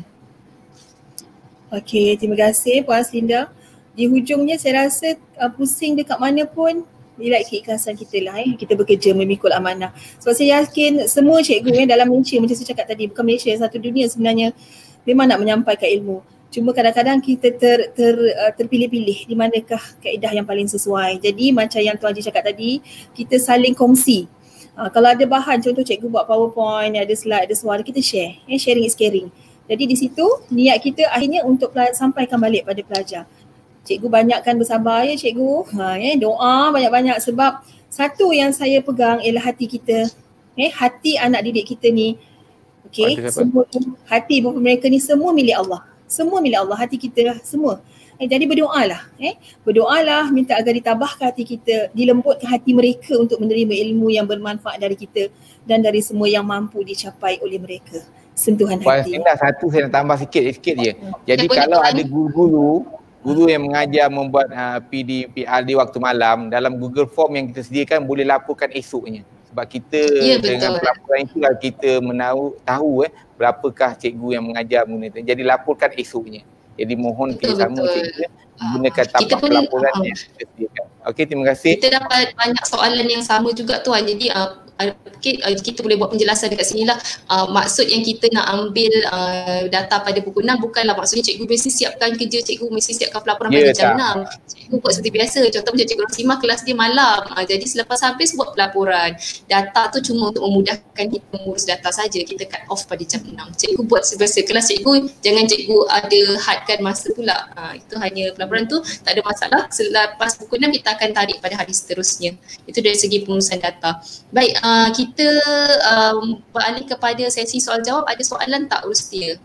Okey, terima kasih Puan Aslinda. Di hujungnya saya rasa pusing dekat mana pun, bila keikhlasan kita lah kita bekerja memikul amanah. Sebab saya yakin semua cikgu dalam Malaysia, macam saya cakap tadi, bukan Malaysia, satu dunia sebenarnya memang nak menyampaikan ilmu. Cuma kadang-kadang kita terpilih-pilih di manakah kaedah yang paling sesuai. Jadi macam yang Tuan Haji cakap tadi, kita saling kongsi. Kalau ada bahan, contoh cikgu buat PowerPoint, ada slide, ada suara, kita share. Sharing is caring. Jadi di situ niat kita akhirnya untuk sampaikan balik pada pelajar. Cikgu banyakkan bersabar cikgu, doa banyak-banyak, sebab satu yang saya pegang ialah hati kita, hati anak didik kita ni, semua hati mereka ni semua milik Allah, semua milik Allah, hati kita semua. Jadi berdoalah, berdoalah minta agar ditabahkan hati kita, dilembutkan hati mereka untuk menerima ilmu yang bermanfaat dari kita dan dari semua yang mampu dicapai oleh mereka. Sentuhan hati. Puan, satu saya nak tambah sikit je. Jadi kalau ada guru yang mengajar membuat PDPR di waktu malam, dalam Google Form yang kita sediakan boleh laporkan esoknya. Sebab kita dengan pelaporan itu kita tahu berapakah cikgu yang mengajar menggunakan. Jadi laporkan esoknya. Jadi mohon kerjasama cikgu gunakan tapak pelaporan yang kita sediakan. Okey, terima kasih. Kita dapat banyak soalan yang sama juga tuan. Jadi kita boleh buat penjelasan dekat sini lah. Maksud yang kita nak ambil data pada pukul 6 bukanlah maksudnya cikgu mesti siapkan kerja, cikgu mesti siapkan pelaporan pada jam 6. Cikgu buat seperti biasa. Contoh macam Cikgu Rosimah kelas dia malam. Jadi selepas habis buat pelaporan. Data tu cuma untuk memudahkan kita mengurus data saja. Kita cut off pada jam 6. Cikgu buat sebiasa. Kelas cikgu jangan cikgu ada hadkan masa pula. Itu hanya pelaporan tu tak ada masalah. Selepas pukul 6 kita akan tarik pada hari seterusnya. Itu dari segi pengurusan data. Baik, kita beralih kepada sesi soal jawab. Ada soalan tak Rustia?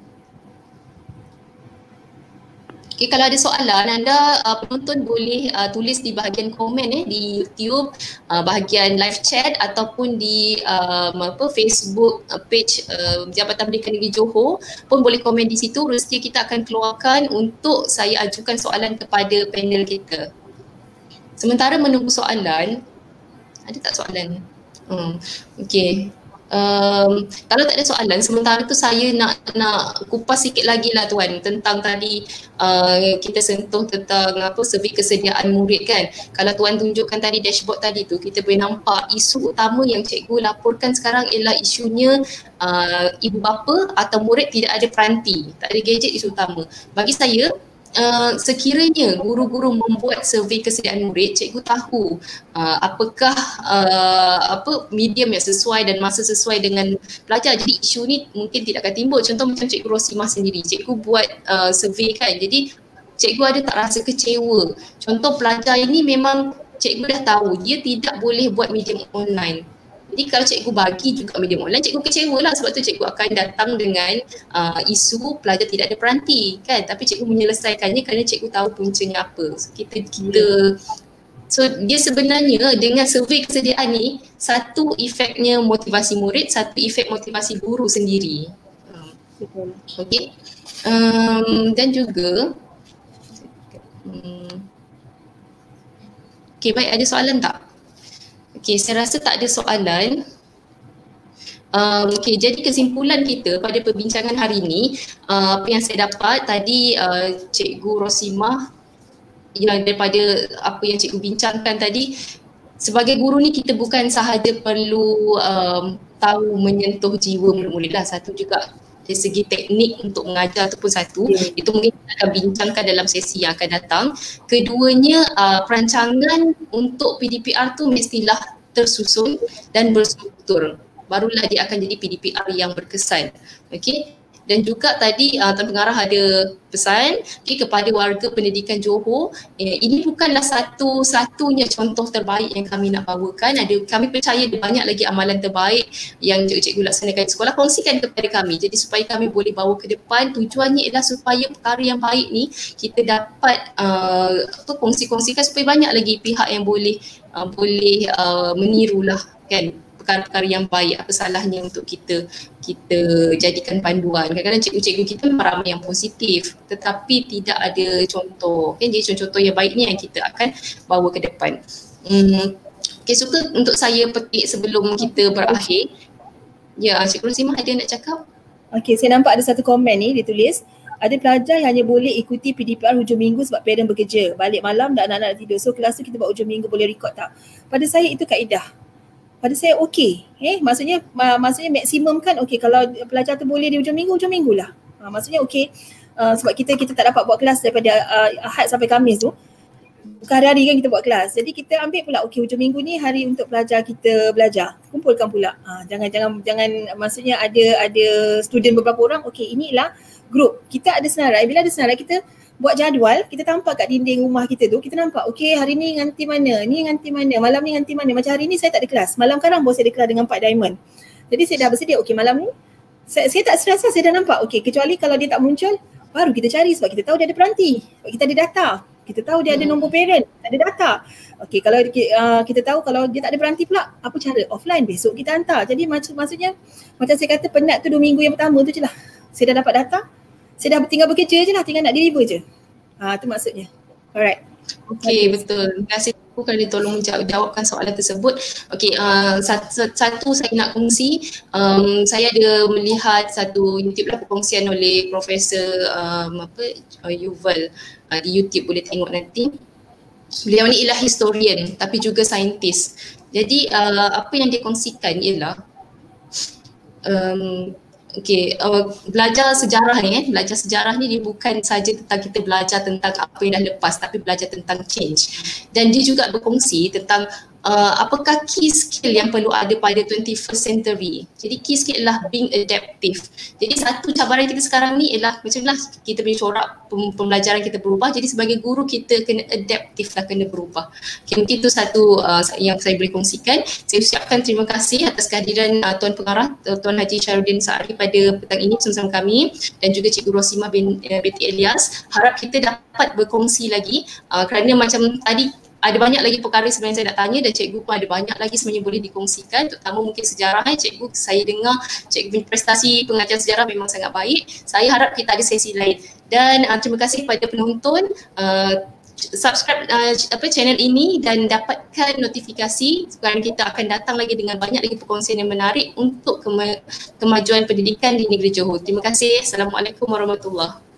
Okay, kalau ada soalan anda penonton boleh tulis di bahagian komen di YouTube, bahagian live chat ataupun di Facebook page Jabatan Pendidikan Negeri Johor pun boleh komen di situ. Rustia kita akan keluarkan untuk saya ajukan soalan kepada panel kita. Sementara menunggu soalan, ada tak soalan? Okey. Kalau tak ada soalan, sementara tu saya nak kupas sikit lagi lah tuan tentang tadi kita sentuh tentang survey kesediaan murid kan. Kalau tuan tunjukkan tadi dashboard tadi tu, kita boleh nampak isu utama yang cikgu laporkan sekarang ialah isunya ibu bapa atau murid tidak ada peranti, tak ada gadget, isu utama. Bagi saya sekiranya guru-guru membuat survey kesediaan murid, cikgu tahu apakah medium yang sesuai dan masa sesuai dengan pelajar. Jadi isu ni mungkin tidak akan timbul. Contoh macam Cikgu Rosimah sendiri, cikgu buat survey kan, jadi cikgu ada tak rasa kecewa. Contoh pelajar ini memang cikgu dah tahu dia tidak boleh buat medium online. Jadi kalau cikgu bagi juga medium online, cikgu kecewa lah, sebab tu cikgu akan datang dengan isu pelajar tidak ada peranti kan. Tapi cikgu menyelesaikannya kerana cikgu tahu puncanya apa. So dia sebenarnya dengan survey kesediaan ni, satu efeknya motivasi murid, satu efek motivasi guru sendiri. Okey. Dan juga okey, baik, ada soalan tak? Okey, saya rasa tak ada soalan. Okey, jadi kesimpulan kita pada perbincangan hari ini, apa yang saya dapat tadi, Cikgu Rosimah, yang daripada apa yang cikgu bincangkan tadi, sebagai guru ni kita bukan sahaja perlu tahu menyentuh jiwa murid-murid lah, satu juga dari segi teknik untuk mengajar tu pun satu, itu mungkin kita akan bincangkan dalam sesi yang akan datang. Keduanya, perancangan untuk PDPR tu mestilah tersusun dan berstruktur, barulah dia akan jadi PDPR yang berkesan. Okey. Dan juga tadi Tuan Pengarah ada pesan kepada warga pendidikan Johor, ini bukanlah satu-satunya contoh terbaik yang kami nak bawakan. Kami percaya ada banyak lagi amalan terbaik yang cikgu laksanakan di sekolah, kongsikan kepada kami. Jadi supaya kami boleh bawa ke depan, tujuannya ialah supaya perkara yang baik ni kita dapat kongsi-kongsikan supaya banyak lagi pihak yang boleh menirulah kan perkara-perkara yang baik. Apa salahnya untuk kita jadikan panduan. Kadang-kadang cikgu-cikgu kita memang ramai yang positif tetapi tidak ada contoh. Kan jadi contoh yang baik ni yang kita akan bawa ke depan. Okay, suka untuk saya petik sebelum kita berakhir. Ya, Cikgu Rosimah ada nak cakap? Okay, saya nampak ada satu komen ni ditulis. Ada pelajar yang hanya boleh ikuti PDPR hujung minggu sebab parent bekerja. Balik malam dan anak-anak tidur. So kelas tu kita buat hujung minggu, boleh record tak? Pada saya itu kaedah. Pada saya okey. Maksudnya maksimum kan okey, kalau pelajar tu boleh di hujung minggu lah. Maksudnya okey. Sebab kita tak dapat buat kelas daripada Ahad sampai Khamis tu. Bukan hari-hari kan kita buat kelas. Jadi kita ambil pula okey, hujung minggu ni hari untuk pelajar kita belajar. Kumpulkan pula. Jangan maksudnya ada student beberapa orang, okey inilah grup. Kita ada senarai. Bila ada senarai kita buat jadual, kita tampak kat dinding rumah kita tu, kita nampak okey hari ni nganti mana, ni nganti mana, malam ni nganti mana. Macam hari ni saya tak ada kelas, malam Karang baru saya ada kelas dengan Pak Diamond. Jadi saya dah bersedia, okey malam ni saya tak stress lah, saya dah nampak okey, kecuali kalau dia tak muncul baru kita cari sebab kita tahu dia ada peranti, sebab kita ada data, kita tahu dia ada nombor parent, ada data. Okey, kalau kita tahu kalau dia tak ada peranti pula, apa cara? Offline, besok kita hantar. Jadi maksudnya macam saya kata penat tu 2 minggu yang pertama tu je lah, saya dah dapat data. Saya dah tinggal bekerja je lah, tinggal nak deliver je. Itu maksudnya. Alright. Okey, betul. Terima kasih kerana tolong jawabkan soalan tersebut. Okey, satu saya nak kongsi. Saya ada melihat satu YouTube lah perkongsian oleh Profesor Yuval di YouTube, boleh tengok nanti. Beliau ni ialah historian tapi juga saintis. Jadi apa yang dia kongsikan ialah belajar sejarah ni belajar sejarah ni dia bukan saja tentang kita belajar tentang apa yang dah lepas, tapi belajar tentang change. Dan dia juga berkongsi tentang apakah key skill yang perlu ada pada 21st century. Jadi key skill adalah being adaptive. Jadi satu cabaran kita sekarang ni ialah macam lah kita punya corak pembelajaran kita berubah, jadi sebagai guru kita kena adaptif lah, kena berubah. Okay, mungkin itu satu yang saya boleh kongsikan. Saya ucapkan terima kasih atas kehadiran Tuan Pengarah Tuan Haji Syarudin Sa'ari pada petang ini bersama kami, dan juga Cikgu Rosimah binti Elias. Harap kita dapat berkongsi lagi kerana macam tadi ada banyak lagi perkara sebenarnya saya nak tanya, dan cikgu pun ada banyak lagi sebenarnya boleh dikongsikan, terutama mungkin sejarah. Cikgu, saya dengar cikgu punya prestasi pengajaran sejarah memang sangat baik. Saya harap kita ada sesi lain, dan terima kasih kepada penonton. Subscribe channel ini dan dapatkan notifikasi kerana kita akan datang lagi dengan banyak lagi perkongsian yang menarik untuk kemajuan pendidikan di negeri Johor. Terima kasih. Assalamualaikum warahmatullahi wabarakatuh.